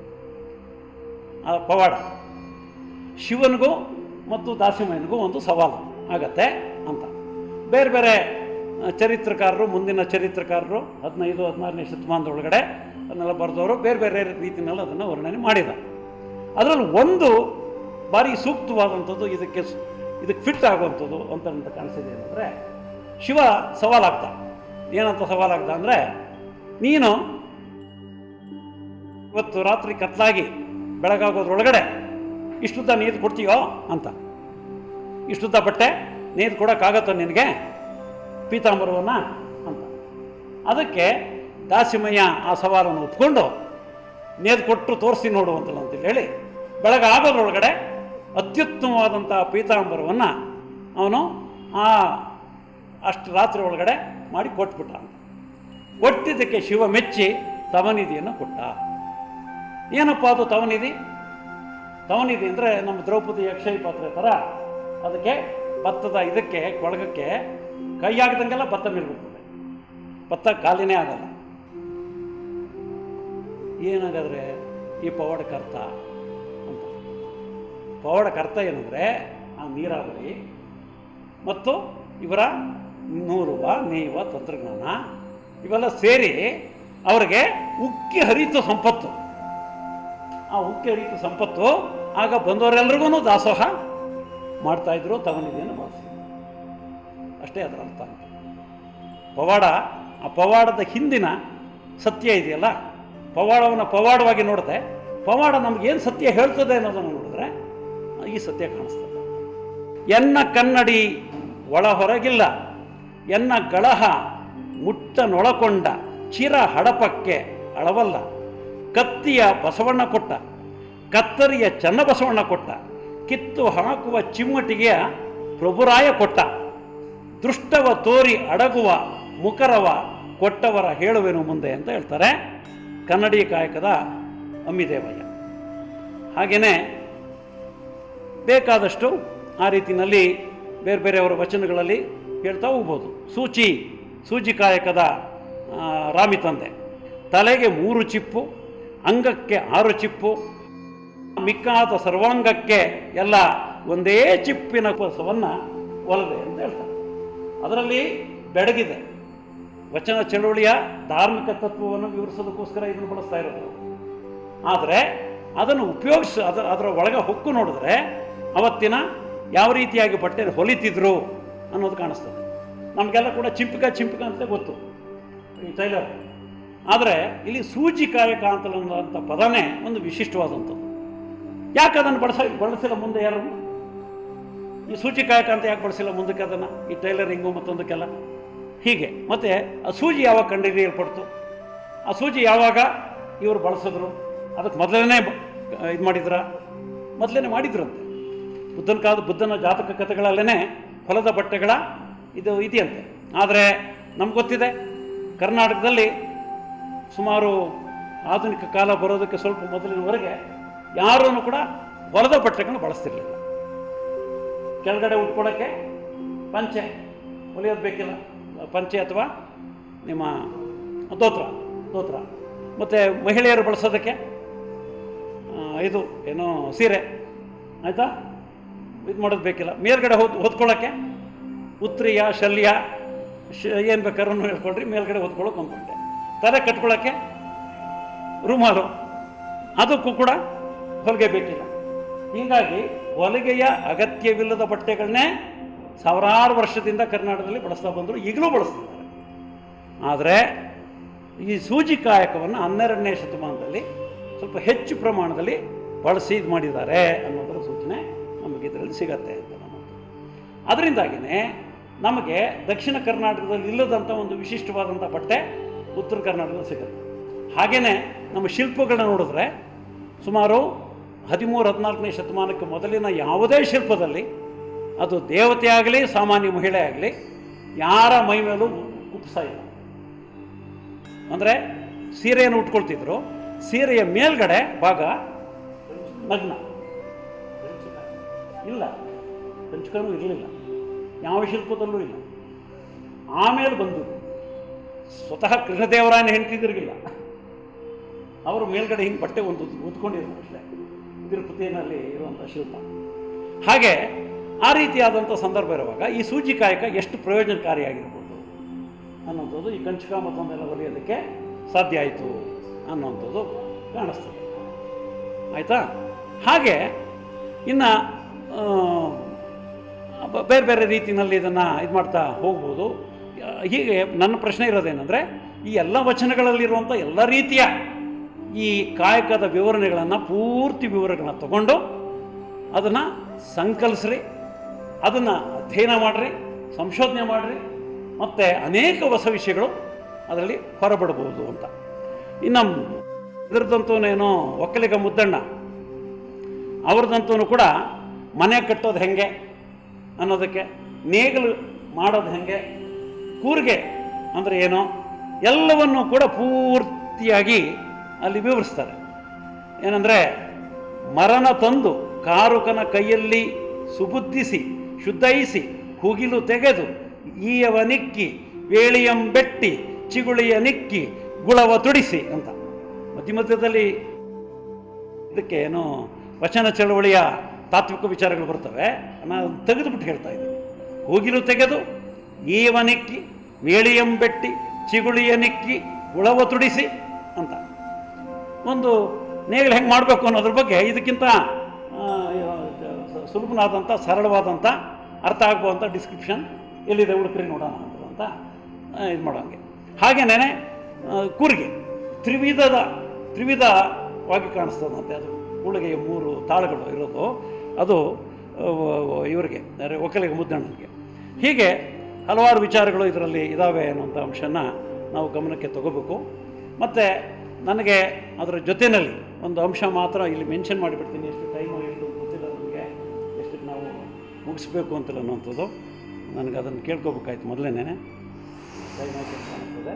ಆ ಪವಾಡ ಶಿವನಿಗೂ ಮತ್ತು ದಾಸಿಮಯ್ಯನಿಗೂ ಒಂದು ಸವಾಲು ಆಗತ್ತೆ ಅಂತ ಬೇರೆ ಬೇರೆ ಚರಿತ್ರಕಾರರು, ಮುಂದಿನ ಚರಿತ್ರಕಾರರು 15-16ನೇ ಶತಮಾನದೊಳಗಡೆ ಅದನ್ನೆಲ್ಲ ಬರೆದವರು ಬೇರೆ ಬೇರೆ ರೀತಿಯಲ್ಲಿ ಅದನ್ನು ವರ್ಣನೆ ಮಾಡಿದ್ದಾರೆ. ಅದರಲ್ಲಿ ಒಂದು ಭಾರಿ ಸೂಕ್ತವಾದಂಥದ್ದು, ಇದಕ್ಕೆ ಫಿಟ್ ಆಗುವಂಥದ್ದು ಅಂತ ಕಾಣಿಸಿದೆ ಅಂದರೆ, ಶಿವ ಸವಾಲಾಗ್ತ. ಏನಂತ ಸವಾಲಾಗ್ದ ಅಂದರೆ, ನೀನು ಇವತ್ತು ರಾತ್ರಿ ಕತ್ಲಾಗಿ ಬೆಳಗಾಗೋದ್ರೊಳಗಡೆ ಇಷ್ಟುದ್ದ ನೇಯ್ದು ಕೊಡ್ತೀಯೋ ಅಂತ. ಇಷ್ಟುದ್ದ ಬಟ್ಟೆ ನೇಯ್ದು ಕೊಡೋಕ್ಕಾಗತ್ತೋ ನಿನಗೆ ಪೀತಾಂಬರವನ್ನು ಅಂತ. ಅದಕ್ಕೆ ದಾಸಿಮಯ್ಯ ಆ ಸವಾಲನ್ನು ಒಪ್ಕೊಂಡು ನೇಯ್ದು ಕೊಟ್ಟು ತೋರಿಸಿ ನೋಡುವಂತಲ್ಲ ಅಂತೇಳಿ ಹೇಳಿ ಬೆಳಗಾಗೋದ್ರೊಳಗಡೆ ಅತ್ಯುತ್ತಮವಾದಂಥ ಪೀತಾಂಬರವನ್ನು ಅವನು ಅಷ್ಟು ರಾತ್ರಿ ಒಳಗಡೆ ಮಾಡಿ ಕೊಟ್ಬಿಟ್ಟ. ಕೊಟ್ಟಿದ್ದಕ್ಕೆ ಶಿವ ಮೆಚ್ಚಿ ತವನಿಧಿಯನ್ನು ಕೊಟ್ಟ. ಏನಪ್ಪ ಅದು ತವನಿಧಿ? ತವನಿಧಿ ಅಂದರೆ ನಮ್ಮ ದ್ರೌಪದಿ ಅಕ್ಷಯ ಪಾತ್ರೆ ಥರ ಅದಕ್ಕೆ ಭತ್ತದ ಇದಕ್ಕೆ ಕೊಳಗಕ್ಕೆ ಕೈ ಹಾಕಿದಂಗೆಲ್ಲ ಭತ್ತ ಮೇಲ್ಬಿಡ್ತದೆ, ಭತ್ತ ಖಾಲಿನೇ ಆಗಲ್ಲ. ಏನಾಗಾದ್ರೆ ಈ ಪವಾಡಕ್ಕೆ ಅರ್ಥ ಅಂತ. ಪವಾಡಕ್ಕೆ ಅರ್ಥ ಏನಂದರೆ, ಆ ನೀರಾವರಿ ಮತ್ತು ಇವರ ನೂರುವ ನೇಯುವ ತಂತ್ರಜ್ಞಾನ ಇವೆಲ್ಲ ಸೇರಿ ಅವರಿಗೆ ಉಕ್ಕಿ ಹರಿತ ಸಂಪತ್ತು. ಆ ಉಕ್ಕಿ ಹರಿತ ಸಂಪತ್ತು ಆಗ ಬಂದವರೆಲ್ರಿಗೂ ದಾಸೋಹ ಮಾಡ್ತಾಯಿದ್ರು, ತವನಿಧಿಯನ್ನು ಬಳಸಿ. ಅಷ್ಟೇ ಅದರ ಅರ್ಥ ಅಂತ. ಪವಾಡ, ಆ ಪವಾಡದ ಹಿಂದಿನ ಸತ್ಯ ಇದೆಯಲ್ಲ, ಪವಾಡವನ್ನು ಪವಾಡವಾಗಿ ನೋಡಿದೆ, ಪವಾಡ ನಮಗೇನು ಸತ್ಯ ಹೇಳ್ತದೆ ಅನ್ನೋದನ್ನು ನೋಡಿದ್ರೆ ಈ ಸತ್ಯ ಕಾಣಿಸ್ತದೆ. ಎನ್ನ ಕನ್ನಡಿ ಒಳ ಹೊರಗಿಲ್ಲ, ಎನ್ನ ಗಳಹ ಮುಟ್ಟನೊಳಕೊಂಡ ಚಿರ ಹಡಪಕ್ಕೆ ಅಳವಲ್ಲ. ಕತ್ತಿಯ ಬಸವಣ್ಣ ಕೊಟ್ಟ, ಕತ್ತರಿಯ ಚನ್ನಬಸವಣ್ಣ ಕೊಟ್ಟ, ಕಿತ್ತು ಹಾಕುವ ಚಿಮ್ಮಟಿಗೆಯ ಪ್ರಭುರಾಯ ಕೊಟ್ಟ. ದೃಷ್ಟವ ತೋರಿ ಅಡಗುವ ಮುಖರವ ಕೊಟ್ಟವರ ಹೇಳುವೆನು ಮುಂದೆ ಅಂತ ಹೇಳ್ತಾರೆ ಕನ್ನಡಿ ಕಾಯಕದ ಅಮ್ಮಿದೇವಯ್ಯ. ಹಾಗೆಯೇ ಬೇಕಾದಷ್ಟು ಆ ರೀತಿಯಲ್ಲಿ ಬೇರೆ ಬೇರೆಯವರ ವಚನಗಳಲ್ಲಿ ಹೇಳ್ತಾ ಹೋಗ್ಬೋದು. ಸೂಜಿ ಕಾಯಕದ ರಾಮಿ ತಂದೆ, ತಲೆಗೆ 3 ಚಿಪ್ಪು, ಅಂಗಕ್ಕೆ 6 ಚಿಪ್ಪು, ಮಿಕ್ಕಾದ ಸರ್ವಾಂಗಕ್ಕೆ ಎಲ್ಲ ಒಂದೇ ಚಿಪ್ಪಿನ ಕೋಸವನ್ನು ಒಲದೆ ಅಂತ ಹೇಳ್ತಾರೆ. ಅದರಲ್ಲಿ ಬೆಡಗಿದೆ. ವಚನ ಚಳುವಳಿಯ ಧಾರ್ಮಿಕ ತತ್ವವನ್ನು ವಿವರಿಸೋದಕ್ಕೋಸ್ಕರ ಇದನ್ನು ಬಳಸ್ತಾ ಇರೋದು. ಆದರೆ ಅದನ್ನು ಅದರ ಒಳಗೆ ಹೊಕ್ಕು ನೋಡಿದ್ರೆ ಅವತ್ತಿನ ಯಾವ ರೀತಿಯಾಗಿ ಬಟ್ಟೆ ಹೊಲಿತಿದ್ರು ಅನ್ನೋದು ಕಾಣಿಸ್ತದೆ. ನಮಗೆಲ್ಲ ಕೂಡ ಚಿಂಪಿಕ ಅಂತ ಗೊತ್ತು ಈ ಟೈಲರ್. ಆದರೆ ಇಲ್ಲಿ ಸೂಜಿ ಕಾಯಕ ಅಂತ ಪದನೇ ಒಂದು ವಿಶಿಷ್ಟವಾದಂಥದ್ದು. ಯಾಕೆ ಅದನ್ನು ಬಳಸಿಲ್ಲ ಮುಂದೆ ಯಾರು? ಈ ಸೂಜಿ ಕಾಯಕ ಅಂತ ಯಾಕೆ ಬಳಸಿಲ್ಲ ಮುಂದಕ್ಕೆ ಅದನ್ನು, ಈ ಟೈಲರಿಂಗು ಮತ್ತೊಂದಕ್ಕೆಲ್ಲ ಹೀಗೆ? ಮತ್ತು ಆ ಸೂಜಿ ಯಾವಾಗ ಕಂಡುಹಿಡಿಯಲ್ಪಡ್ತು, ಆ ಸೂಜಿ ಯಾವಾಗ ಇವರು ಬಳಸಿದ್ರು? ಅದಕ್ಕೆ ಮೊದಲನೇ ಇದು ಮೊದಲೇ ಮಾಡಿದ್ರಂತೆ. ಬುದ್ಧನ ಜಾತಕ ಕಥೆಗಳಲ್ಲೇ ಹೊಲದ ಬಟ್ಟೆಗಳ ಇದು ಇದೆಯಂತೆ. ಆದರೆ ನಮ್ಗೆ ಗೊತ್ತಿದೆ, ಕರ್ನಾಟಕದಲ್ಲಿ ಸುಮಾರು ಆಧುನಿಕ ಕಾಲ ಬರೋದಕ್ಕೆ ಸ್ವಲ್ಪ ಮೊದಲಿನವರೆಗೆ ಯಾರೂ ಕೂಡ ಹೊಲದ ಬಟ್ಟೆಗಳನ್ನು ಬಳಸ್ತಿರ್ಲಿಲ್ಲ. ಕೆಳಗಡೆ ಉಟ್ಕೊಳ್ಳೋಕ್ಕೆ ಪಂಚೆ ಹೊಲಿಯೋದು ಬೇಕಿಲ್ಲ, ಪಂಚೆ ಅಥವಾ ನಿಮ್ಮ ದೋತ್ರ. ಮತ್ತು ಮಹಿಳೆಯರು ಬಳಸೋದಕ್ಕೆ ಇದು ಏನೋ ಸೀರೆ, ಆಯಿತಾ, ಇದು ಮಾಡೋದು ಬೇಕಿಲ್ಲ. ಮೇಲ್ಗಡೆ ಹೊದ್ಕೊಳ್ಳೋಕ್ಕೆ ಉತ್ರಿಯ ಶಲ್ಯ ಏನು ಬೇಕಾದ್ರೂ ಹೇಳ್ಕೊಳ್ರಿ, ಮೇಲ್ಗಡೆ ಹೊದ್ಕೊಳ್ಳೋಕೆ ಅಂದ್ಕೊಂಡೆ. ತಲೆ ಕಟ್ಕೊಳ್ಳೋಕ್ಕೆ ರುಮಾಲು, ಅದಕ್ಕೂ ಕೂಡ ಹೊಲಿಗೆ ಬೇಕಿಲ್ಲ. ಹೀಗಾಗಿ ಹೊಲಿಗೆಯ ಅಗತ್ಯವಿಲ್ಲದ ಬಟ್ಟೆಗಳನ್ನೇ ಸಾವಿರಾರು ವರ್ಷದಿಂದ ಕರ್ನಾಟಕದಲ್ಲಿ ಬಳಸ್ತಾ ಬಂದರು, ಈಗಲೂ ಬಳಸ್ತಿದ್ದಾರೆ. ಆದರೆ ಈ ಸೂಜಿ ಕಾಯಕವನ್ನು 12ನೇ ಶತಮಾನದಲ್ಲಿ ಸ್ವಲ್ಪ ಹೆಚ್ಚು ಪ್ರಮಾಣದಲ್ಲಿ ಬಳಸಿ ಇದು ಮಾಡಿದ್ದಾರೆ ಅನ್ನೋದರ ಸೂಚನೆ ನಮಗೆ ಇದರಲ್ಲಿ ಸಿಗತ್ತೆ ಅಂತ ನಮ್ಮದು. ಅದರಿಂದಾಗಿಯೇ ನಮಗೆ ದಕ್ಷಿಣ ಕರ್ನಾಟಕದಲ್ಲಿ ಇಲ್ಲದಂಥ ಒಂದು ವಿಶಿಷ್ಟವಾದಂಥ ಬಟ್ಟೆ ಉತ್ತರ ಕರ್ನಾಟಕದಲ್ಲಿ ಸಿಗುತ್ತೆ. ಹಾಗೆಯೇ ನಮ್ಮ ಶಿಲ್ಪಗಳನ್ನ ನೋಡಿದ್ರೆ ಸುಮಾರು 13-14ನೇ ಶತಮಾನಕ್ಕೆ ಮೊದಲಿನ ಯಾವುದೇ ಶಿಲ್ಪದಲ್ಲಿ ಅದು ದೇವತೆ ಆಗಲಿ ಸಾಮಾನ್ಯ ಮಹಿಳೆ ಆಗಲಿ ಯಾರ ಮೈ ಮೇಲೂ ಕುಪ್ಸ ಇಲ್ಲ. ಅಂದರೆ ಸೀರೆಯನ್ನು ಉಟ್ಕೊಳ್ತಿದ್ರು, ಸೀರೆಯ ಮೇಲ್ಗಡೆ ಭಾಗ ನಗ್ನ ಇಲ್ಲ, ಕಂಚುಕನೂ ಇರಲಿಲ್ಲ, ಯಾವ ಶಿಲ್ಪದಲ್ಲೂ ಇಲ್ಲ. ಆಮೇಲೆ ಬಂದು ಸ್ವತಃ ಕೃಷ್ಣದೇವರಾಯನ ಹೆಂಡತಿದ್ರಿಗಿಲ್ಲ, ಅವರು ಮೇಲ್ಗಡೆ ಹಿಂಗೆ ಬಟ್ಟೆ ಒಂದು ಉದ್ಕೊಂಡಿದ್ರು ಅಷ್ಟೇ, ತಿರುಪತಿಯಲ್ಲಿ ಇರುವಂಥ ಶಿಲ್ಪ. ಹಾಗೆ ಆ ರೀತಿಯಾದಂಥ ಸಂದರ್ಭ ಇರುವಾಗ ಈ ಸೂಜಿ ಕಾಯಕ ಎಷ್ಟು ಪ್ರಯೋಜನಕಾರಿಯಾಗಿರ್ಬೋದು ಅನ್ನೋಂಥದ್ದು ಈ ಕಂಚುಕ ಮತ್ತೊಂದೆಲ್ಲ ಹೊಲಿಯೋದಕ್ಕೆ ಸಾಧ್ಯ ಆಯಿತು ಅನ್ನೋಂಥದ್ದು ಕಾಣಿಸ್ತದೆ. ಆಯಿತಾ? ಹಾಗೆ ಇನ್ನು ಬೇರೆ ಬೇರೆ ರೀತಿಯಲ್ಲಿ ಇದನ್ನು ಇದು ಮಾಡ್ತಾ ಹೋಗ್ಬೋದು. ಹೀಗೆ ನನ್ನ ಪ್ರಶ್ನೆ ಇರೋದೇನೆಂದರೆ, ಈ ಎಲ್ಲ ವಚನಗಳಲ್ಲಿರುವಂಥ ಎಲ್ಲ ರೀತಿಯ ಈ ಕಾಯಕದ ವಿವರಣೆಗಳನ್ನು ಪೂರ್ತಿ ವಿವರಗಳನ್ನ ತಗೊಂಡು ಅದನ್ನು ಸಂಕಲಿಸ್ರಿ, ಅದನ್ನು ಅಧ್ಯಯನ ಮಾಡಿರಿ, ಸಂಶೋಧನೆ ಮಾಡಿರಿ, ಮತ್ತು ಅನೇಕ ಹೊಸ ವಿಷಯಗಳು ಅದರಲ್ಲಿ ಹೊರಬಡ್ಬೋದು ಅಂತ. ಇನ್ನು ಇದರದಂತೂನೇನೋ ಒಕ್ಕಲಿಗ ಮುದ್ದಣ್ಣ ಅವ್ರದ್ದಂತೂ ಕೂಡ ಮನೆ ಕಟ್ಟೋದು ಹೆಂಗೆ ಅನ್ನೋದಕ್ಕೆ, ನೇಗಿಲು ಮಾಡೋದು ಹೆಂಗೆ, ಕೂರಿಗೆ ಅಂದರೆ ಏನೋ ಎಲ್ಲವನ್ನೂ ಕೂಡ ಪೂರ್ತಿಯಾಗಿ ಅಲ್ಲಿ ವಿವರಿಸ್ತಾರೆ. ಏನಂದರೆ, ಮರನ ತಂದು ಕಾರುಕನ ಕೈಯಲ್ಲಿ ಸುಬುದ್ಧಿಸಿ ಶುದ್ಧಯಿಸಿ ಹುಗಿಲು ತೆಗೆದು ಈಯವ ನಿಕ್ಕಿ ವೇಳಿಯಂ ಬೆಟ್ಟಿ ಚಿಗುಳಿಯ ನಿಕ್ಕಿ ಗುಳವ ತುಡಿಸಿ ಅಂತ ಮಧ್ಯದಲ್ಲಿ ಇದಕ್ಕೆ ಏನೋ ವಚನ ಚಳವಳಿಯ ತಾತ್ವಿಕ ವಿಚಾರಗಳು ಬರ್ತವೆ. ನಾನು ತೆಗೆದುಬಿಟ್ಟು ಹೇಳ್ತಾ ಇದ್ದೀನಿ. ಹುಗಿಲು ತೆಗೆದು ಈಯವ ನಿಕ್ಕಿ ವೇಳಿಯಂ ಬೆಟ್ಟಿ ಚಿಗುಳಿಯ ನಿಕ್ಕಿ ಗುಳವ ತುಡಿಸಿ ಅಂತ ಒಂದು ನೇಗಿಲು ಹೆಂಗೆ ಮಾಡಬೇಕು ಅನ್ನೋದ್ರ ಬಗ್ಗೆ ಇದಕ್ಕಿಂತ ಸುಲಭನಾದಂಥ ಸರಳವಾದಂಥ ಅರ್ಥ ಆಗುವಂಥ ಡಿಸ್ಕ್ರಿಪ್ಷನ್ ಎಲ್ಲಿದೆ ಹುಡುಕ್ರಿ ನೋಡೋಣ ಅಂತ ಇದು ಮಾಡೋಂಗೆ. ಹಾಗೆಯೇ ಕೂರಿಗೆ ತ್ರಿವಿಧವಾಗಿ ಕಾಣಿಸ್ತದಂತೆ. ಅದು ಕೂಳಿಗೆಯ 3 ತಾಳುಗಳು ಇರೋದು. ಅದು ಇವರಿಗೆ ಅಂದರೆ ಒಕ್ಕಲಿಗ ಮುದ್ದಣ್ಣನಿಗೆ. ಹೀಗೆ ಹಲವಾರು ವಿಚಾರಗಳು ಇದರಲ್ಲಿ ಇದ್ದಾವೆ ಅನ್ನುವಂಥ ಅಂಶನ ನಾವು ಗಮನಕ್ಕೆ ತಗೋಬೇಕು. ಮತ್ತು ನನಗೆ ಅದರ ಜೊತೆಯಲ್ಲಿ ಒಂದು ಅಂಶ ಮಾತ್ರ ಇಲ್ಲಿ ಮೆನ್ಷನ್ ಮಾಡಿಬಿಡ್ತೀನಿ, ಎಷ್ಟು ಟೈಮು ಎಷ್ಟು ಗೊತ್ತಿಲ್ಲ ನನಗೆ, ಎಷ್ಟು ನಾವು ಮುಗಿಸ್ಬೇಕು ಅಂತಲ್ಲ ಅನ್ನೋಂಥದ್ದು. ನನಗೆ ಅದನ್ನು ಕೇಳ್ಕೊಬೇಕಾಯ್ತು ಮೊದಲೇ. ಟೈಮ್ ಆಯ್ತು ಅನಿಸ್ತದೆ.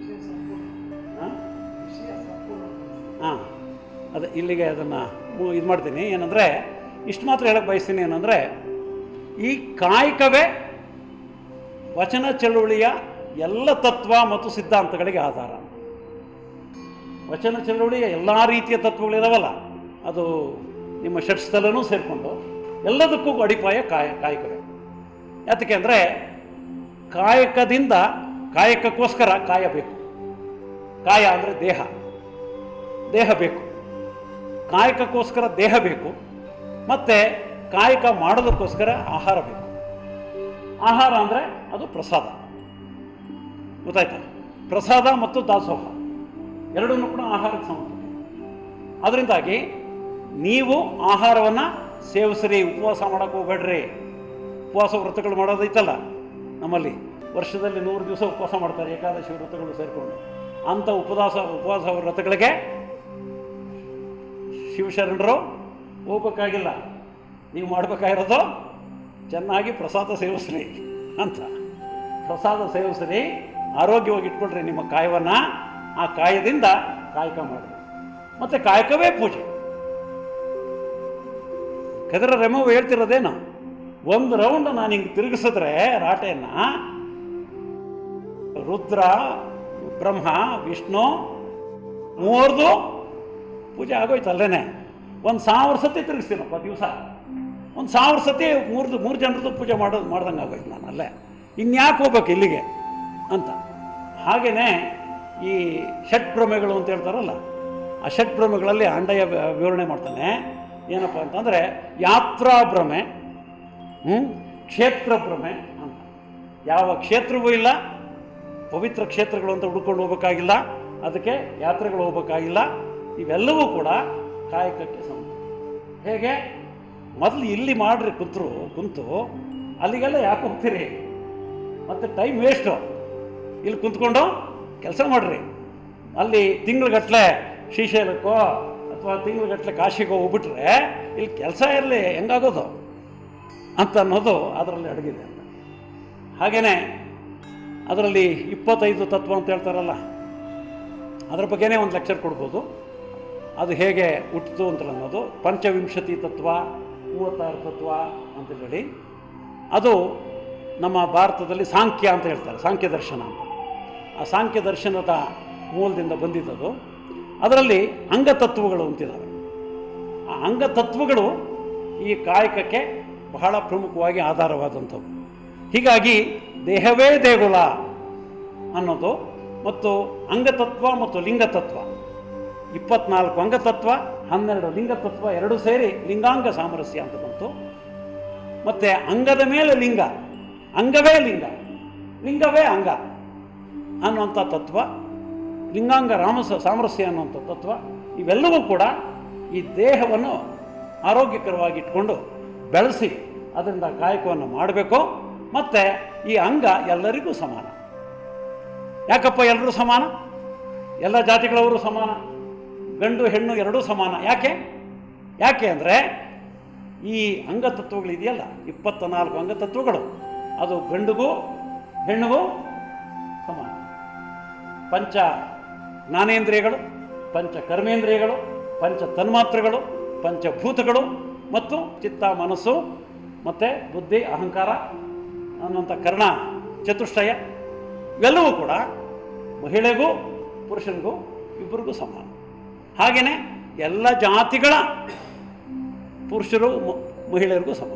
ಹಾಂ, ಅದೇ ಇಲ್ಲಿಗೆ ಅದನ್ನು ಇದು ಮಾಡ್ತೀನಿ. ಏನಂದರೆ ಇಷ್ಟು ಮಾತ್ರ ಹೇಳಕ್ಕೆ ಬಯಸ್ತೀನಿ. ಏನಂದರೆ ಈ ಕಾಯಕವೇ ವಚನ ಚಳುವಳಿಯ ಎಲ್ಲ ತತ್ವ ಮತ್ತು ಸಿದ್ಧಾಂತಗಳಿಗೆ ಆಧಾರ. ವಚನ ಚಳುವಳಿಯ ಎಲ್ಲ ರೀತಿಯ ತತ್ವಗಳಿದಾವಲ್ಲ, ಅದು ನಿಮ್ಮ ಷಟ್ಸ್ಥಲನೂ ಸೇರಿಕೊಂಡು ಎಲ್ಲದಕ್ಕೂ ಅಡಿಪಾಯ ಕಾಯಕವೇ. ಯಾತಕ್ಕೆ ಅಂದರೆ ಕಾಯಕಕ್ಕೋಸ್ಕರ ಕಾಯ ಬೇಕು. ಕಾಯ ಅಂದರೆ ದೇಹ ಬೇಕು. ಕಾಯಕಕ್ಕೋಸ್ಕರ ದೇಹ ಬೇಕು. ಮತ್ತು ಕಾಯಕ ಮಾಡೋದಕ್ಕೋಸ್ಕರ ಆಹಾರ ಬೇಕು. ಆಹಾರ ಅಂದರೆ ಅದು ಪ್ರಸಾದ. ಗೊತ್ತಾಯ್ತಾ? ಪ್ರಸಾದ ಮತ್ತು ದಾಸೋಹ ಎರಡನ್ನೂ ಕೂಡ ಆಹಾರಕ್ಕೆ ಸಂಬಂಧ. ಅದರಿಂದಾಗಿ ನೀವು ಆಹಾರವನ್ನು ಸೇವಿಸ್ರಿ, ಉಪವಾಸ ಮಾಡೋಕ್ಕೆ ಹೋಗ್ಬೇಡ್ರಿ. ಉಪವಾಸ ವ್ರತಗಳು ಮಾಡೋದೈತಲ್ಲ ನಮ್ಮಲ್ಲಿ, ವರ್ಷದಲ್ಲಿ 100 ದಿವಸ ಉಪವಾಸ ಮಾಡ್ತಾರೆ, ಏಕಾದಶಿ ವ್ರತಗಳು ಸೇರಿಕೊಂಡು. ಅಂಥ ಉಪವಾಸ ವ್ರತಗಳಿಗೆ ಶಿವಶರಣರು ಹೋಗ್ಬೇಕಾಗಿಲ್ಲ. ನೀವು ಮಾಡಬೇಕಾಗಿರೋದು ಚೆನ್ನಾಗಿ ಪ್ರಸಾದ ಸೇವಿಸ್ರಿ ಅಂತ. ಪ್ರಸಾದ ಸೇವಿಸ್ರಿ, ಆರೋಗ್ಯವಾಗಿ ಇಟ್ಕೊಳ್ರಿ ನಿಮ್ಮ ಕಾಯವನ್ನು. ಆ ಕಾಯದಿಂದ ಕಾಯಕ ಮಾಡಿರಿ. ಮತ್ತು ಕಾಯಕವೇ ಪೂಜೆ. ಕದರ ರೆಮವ್ ಹೇಳ್ತಿರೋದೇನು, ಒಂದು ರೌಂಡ್ ನಾನು ಹಿಂಗೆ ತಿರುಗಿಸಿದ್ರೆ ರಾಟೆಯನ್ನು, ರುದ್ರ, ಬ್ರಹ್ಮ, ವಿಷ್ಣು ಮೂವರ್ದು ಪೂಜೆ ಆಗೋಯ್ತಲ್ಲೇನೆ. 1000 ಸತಿ ತಿರುಗಿಸ್ತೀನಪ್ಪ ದಿವಸ. 1000 ಸತಿ ಮೂರು ಜನರದ್ದು ಪೂಜೆ ಮಾಡ್ದಂಗೆ ಆಗೋಯ್ತು ನಾನು ಅಲ್ಲೇ. ಇನ್ಯಾಕೆ ಹೋಗ್ಬೇಕು ಇಲ್ಲಿಗೆ ಅಂತ. ಹಾಗೆಯೇ ಈ ಷಟ್ಭ್ರಮೆಗಳು ಅಂತ ಹೇಳ್ತಾರಲ್ಲ, ಆ ಷಟ್ಭ್ರಮೆಗಳಲ್ಲಿ ಅಂಡಯ್ಯ ವಿವರಣೆ ಮಾಡ್ತಾನೆ. ಏನಪ್ಪ ಅಂತಂದರೆ ಯಾತ್ರಾ ಭ್ರಮೆ, ಕ್ಷೇತ್ರ ಭ್ರಮೆ ಅಂತ. ಯಾವ ಕ್ಷೇತ್ರವೂ ಇಲ್ಲ, ಪವಿತ್ರ ಕ್ಷೇತ್ರಗಳು ಅಂತ ಹುಡ್ಕೊಂಡು ಹೋಗ್ಬೇಕಾಗಿಲ್ಲ, ಅದಕ್ಕೆ ಯಾತ್ರೆಗಳು ಹೋಗ್ಬೇಕಾಗಿಲ್ಲ. ಇವೆಲ್ಲವೂ ಕೂಡ ಕಾಯಕಕ್ಕೆ ಸಂಬಂಧ. ಹೇಗೆ ಮೊದಲು ಇಲ್ಲಿ ಮಾಡ್ರಿ ಕುಂತು ಅಲ್ಲಿಗೆಲ್ಲ ಯಾಕೆ ಹೋಗ್ತೀರಿ? ಮತ್ತು ಟೈಮ್ ವೇಸ್ಟು. ಇಲ್ಲಿ ಕುಂತ್ಕೊಂಡು ಕೆಲಸ ಮಾಡಿರಿ. ಅಲ್ಲಿ ತಿಂಗ್ಳುಗಟ್ಟಲೆ ಶ್ರೀಶೈಲಕ್ಕೋ ಅಥವಾ ತಿಂಗ್ಳುಗಟ್ಟಲೆ ಕಾಶಿಗೋ ಹೋಗ್ಬಿಟ್ರೆ ಇಲ್ಲಿ ಕೆಲಸ ಇರಲಿ ಹೆಂಗಾಗೋದು ಅಂತ ಅನ್ನೋದು ಅದರಲ್ಲಿ ಅಡಗಿದೆ ಅಂತ. ಹಾಗೆಯೇ ಅದರಲ್ಲಿ 25 ತತ್ವ ಅಂತ ಹೇಳ್ತಾರಲ್ಲ, ಅದರ ಬಗ್ಗೆನೇ ಒಂದು ಲೆಕ್ಚರ್ ಕೊಡ್ಬೋದು. ಅದು ಹೇಗೆ ಹುಟ್ಟಿತು ಅಂತ ಅನ್ನೋದು. ಪಂಚವಿಂಶತಿ ತತ್ವ, 36 ತತ್ವ ಅಂತ ಹೇಳಿ, ಅದು ನಮ್ಮ ಭಾರತದಲ್ಲಿ ಸಾಂಖ್ಯ ಅಂತ ಹೇಳ್ತಾರೆ, ಸಾಂಖ್ಯ ದರ್ಶನ ಅಂತ. ಆ ಸಾಂಖ್ಯ ದರ್ಶನದ ಮೂಲದಿಂದ ಬಂದಿದ್ದದು. ಅದರಲ್ಲಿ ಅಂಗತತ್ವಗಳು ಅಂತಿದ್ದಾವೆ. ಆ ಅಂಗತತ್ವಗಳು ಈ ಕಾಯಕಕ್ಕೆ ಬಹಳ ಪ್ರಮುಖವಾಗಿ ಆಧಾರವಾದಂಥವು. ಹೀಗಾಗಿ ದೇಹವೇ ದೇಗುಲ ಅನ್ನೋದು, ಮತ್ತು ಅಂಗತತ್ವ ಮತ್ತು ಲಿಂಗತತ್ವ, 24 ಅಂಗತತ್ವ, 12 ಲಿಂಗತತ್ವ, ಎರಡೂ ಸೇರಿ ಲಿಂಗಾಂಗ ಸಾಮರಸ್ಯ ಅಂತ ಬಂತು. ಮತ್ತು ಅಂಗದ ಮೇಲೆ ಲಿಂಗ, ಅಂಗವೇ ಲಿಂಗ, ಲಿಂಗವೇ ಅಂಗ ಅನ್ನುವಂಥ ತತ್ವ, ಲಿಂಗಾಂಗ ಸಾಮರಸ್ಯ ಅನ್ನುವಂಥ ತತ್ವ, ಇವೆಲ್ಲವೂ ಕೂಡ ಈ ದೇಹವನ್ನು ಆರೋಗ್ಯಕರವಾಗಿ ಇಟ್ಕೊಂಡು ಬೆಳೆಸಿ ಅದರಿಂದ ಕಾಯಕವನ್ನು ಮಾಡಬೇಕು. ಮತ್ತು ಈ ಅಂಗ ಎಲ್ಲರಿಗೂ ಸಮಾನ. ಯಾಕಪ್ಪ ಎಲ್ಲರೂ ಸಮಾನ? ಎಲ್ಲ ಜಾತಿಗಳವರು ಸಮಾನ, ಗಂಡು ಹೆಣ್ಣು ಎರಡೂ ಸಮಾನ. ಯಾಕೆ ಅಂದರೆ ಈ ಅಂಗತತ್ವಗಳಿದೆಯಲ್ಲ, 24 ಅಂಗತತ್ವಗಳು, ಅದು ಗಂಡಿಗೂ ಹೆಣ್ಣಿಗೂ ಸಮಾನ. ಪಂಚ ಜ್ಞಾನೇಂದ್ರಿಯಗಳು, ಪಂಚ ಕರ್ಮೇಂದ್ರಿಯಗಳು, ಪಂಚ ತನ್ಮಾತ್ರೆಗಳು, ಪಂಚಭೂತಗಳು ಮತ್ತು ಚಿತ್ತ, ಮನಸ್ಸು ಮತ್ತು ಬುದ್ಧಿ, ಅಹಂಕಾರ ಅನ್ನುವಂಥ ಕರ್ಣ ಚತುಷ್ಟಯ, ಇವೆಲ್ಲವೂ ಕೂಡ ಮಹಿಳೆಗೂ ಪುರುಷನಿಗೂ ಇಬ್ಬರಿಗೂ ಸಮಾನ. ಹಾಗೆಯೇ ಎಲ್ಲ ಜಾತಿಗಳ ಪುರುಷರು ಮಹಿಳೆಯರಿಗೂ ಸಮಾನ.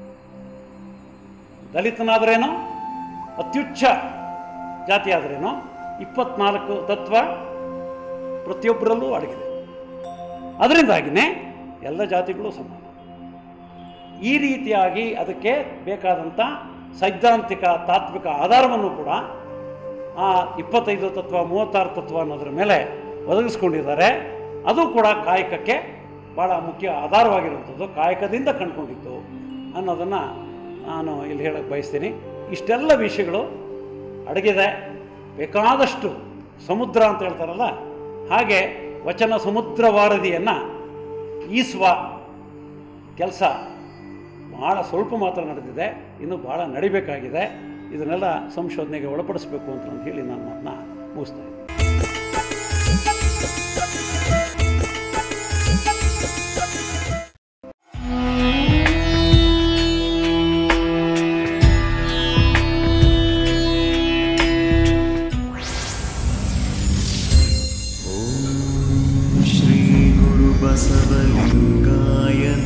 ದಲಿತನಾದ್ರೇನೋ, ಅತ್ಯುಚ್ಚ ಜಾತಿ ಆದ್ರೇನೋ 24 ತತ್ವ ಪ್ರತಿಯೊಬ್ಬರಲ್ಲೂ ಅಡಗಿದೆ. ಅದರಿಂದಾಗಿಯೇ ಎಲ್ಲ ಜಾತಿಗಳು ಸಮಾನ. ಈ ರೀತಿಯಾಗಿ ಅದಕ್ಕೆ ಬೇಕಾದಂಥ ಸೈದ್ಧಾಂತಿಕ ತಾತ್ವಿಕ ಆಧಾರವನ್ನು ಕೂಡ ಆ 25 ತತ್ವ 36 ತತ್ವ ಅನ್ನೋದ್ರ ಮೇಲೆ ಒದಗಿಸ್ಕೊಂಡಿದ್ದಾರೆ. ಅದು ಕೂಡ ಕಾಯಕಕ್ಕೆ ಭಾಳ ಮುಖ್ಯ ಆಧಾರವಾಗಿರುವಂಥದ್ದು, ಕಾಯಕದಿಂದ ಕಂಡುಕೊಂಡಿದ್ದು ಅನ್ನೋದನ್ನು ನಾನು ಇಲ್ಲಿ ಹೇಳಕ್ಕೆ ಬಯಸ್ತೀನಿ. ಇಷ್ಟೆಲ್ಲ ವಿಷಯಗಳು ಅಡಗಿದೆ. ಬೇಕಾದಷ್ಟು ಸಮುದ್ರ ಅಂತ ಹೇಳ್ತಾರಲ್ಲ ಹಾಗೆ ವಚನ ಸಮುದ್ರ ವಾರಧಿಯನ್ನು ಈಸುವ ಕೆಲಸ ಭಾಳ ಸ್ವಲ್ಪ ಮಾತ್ರ ನಡೆದಿದೆ, ಇನ್ನೂ ಭಾಳ ನಡಿಬೇಕಾಗಿದೆ. ಇದನ್ನೆಲ್ಲ ಸಂಶೋಧನೆಗೆ ಒಳಪಡಿಸಬೇಕು ಅಂತ ಹೇಳಿ ನಾನು ಮಾತನ್ನ ಮುಗಿಸ್ತಾ ಇದ್ದೀನಿ. ಶ್ರೀ ಗುರು ಬಸವಲಿಂಗಾಯ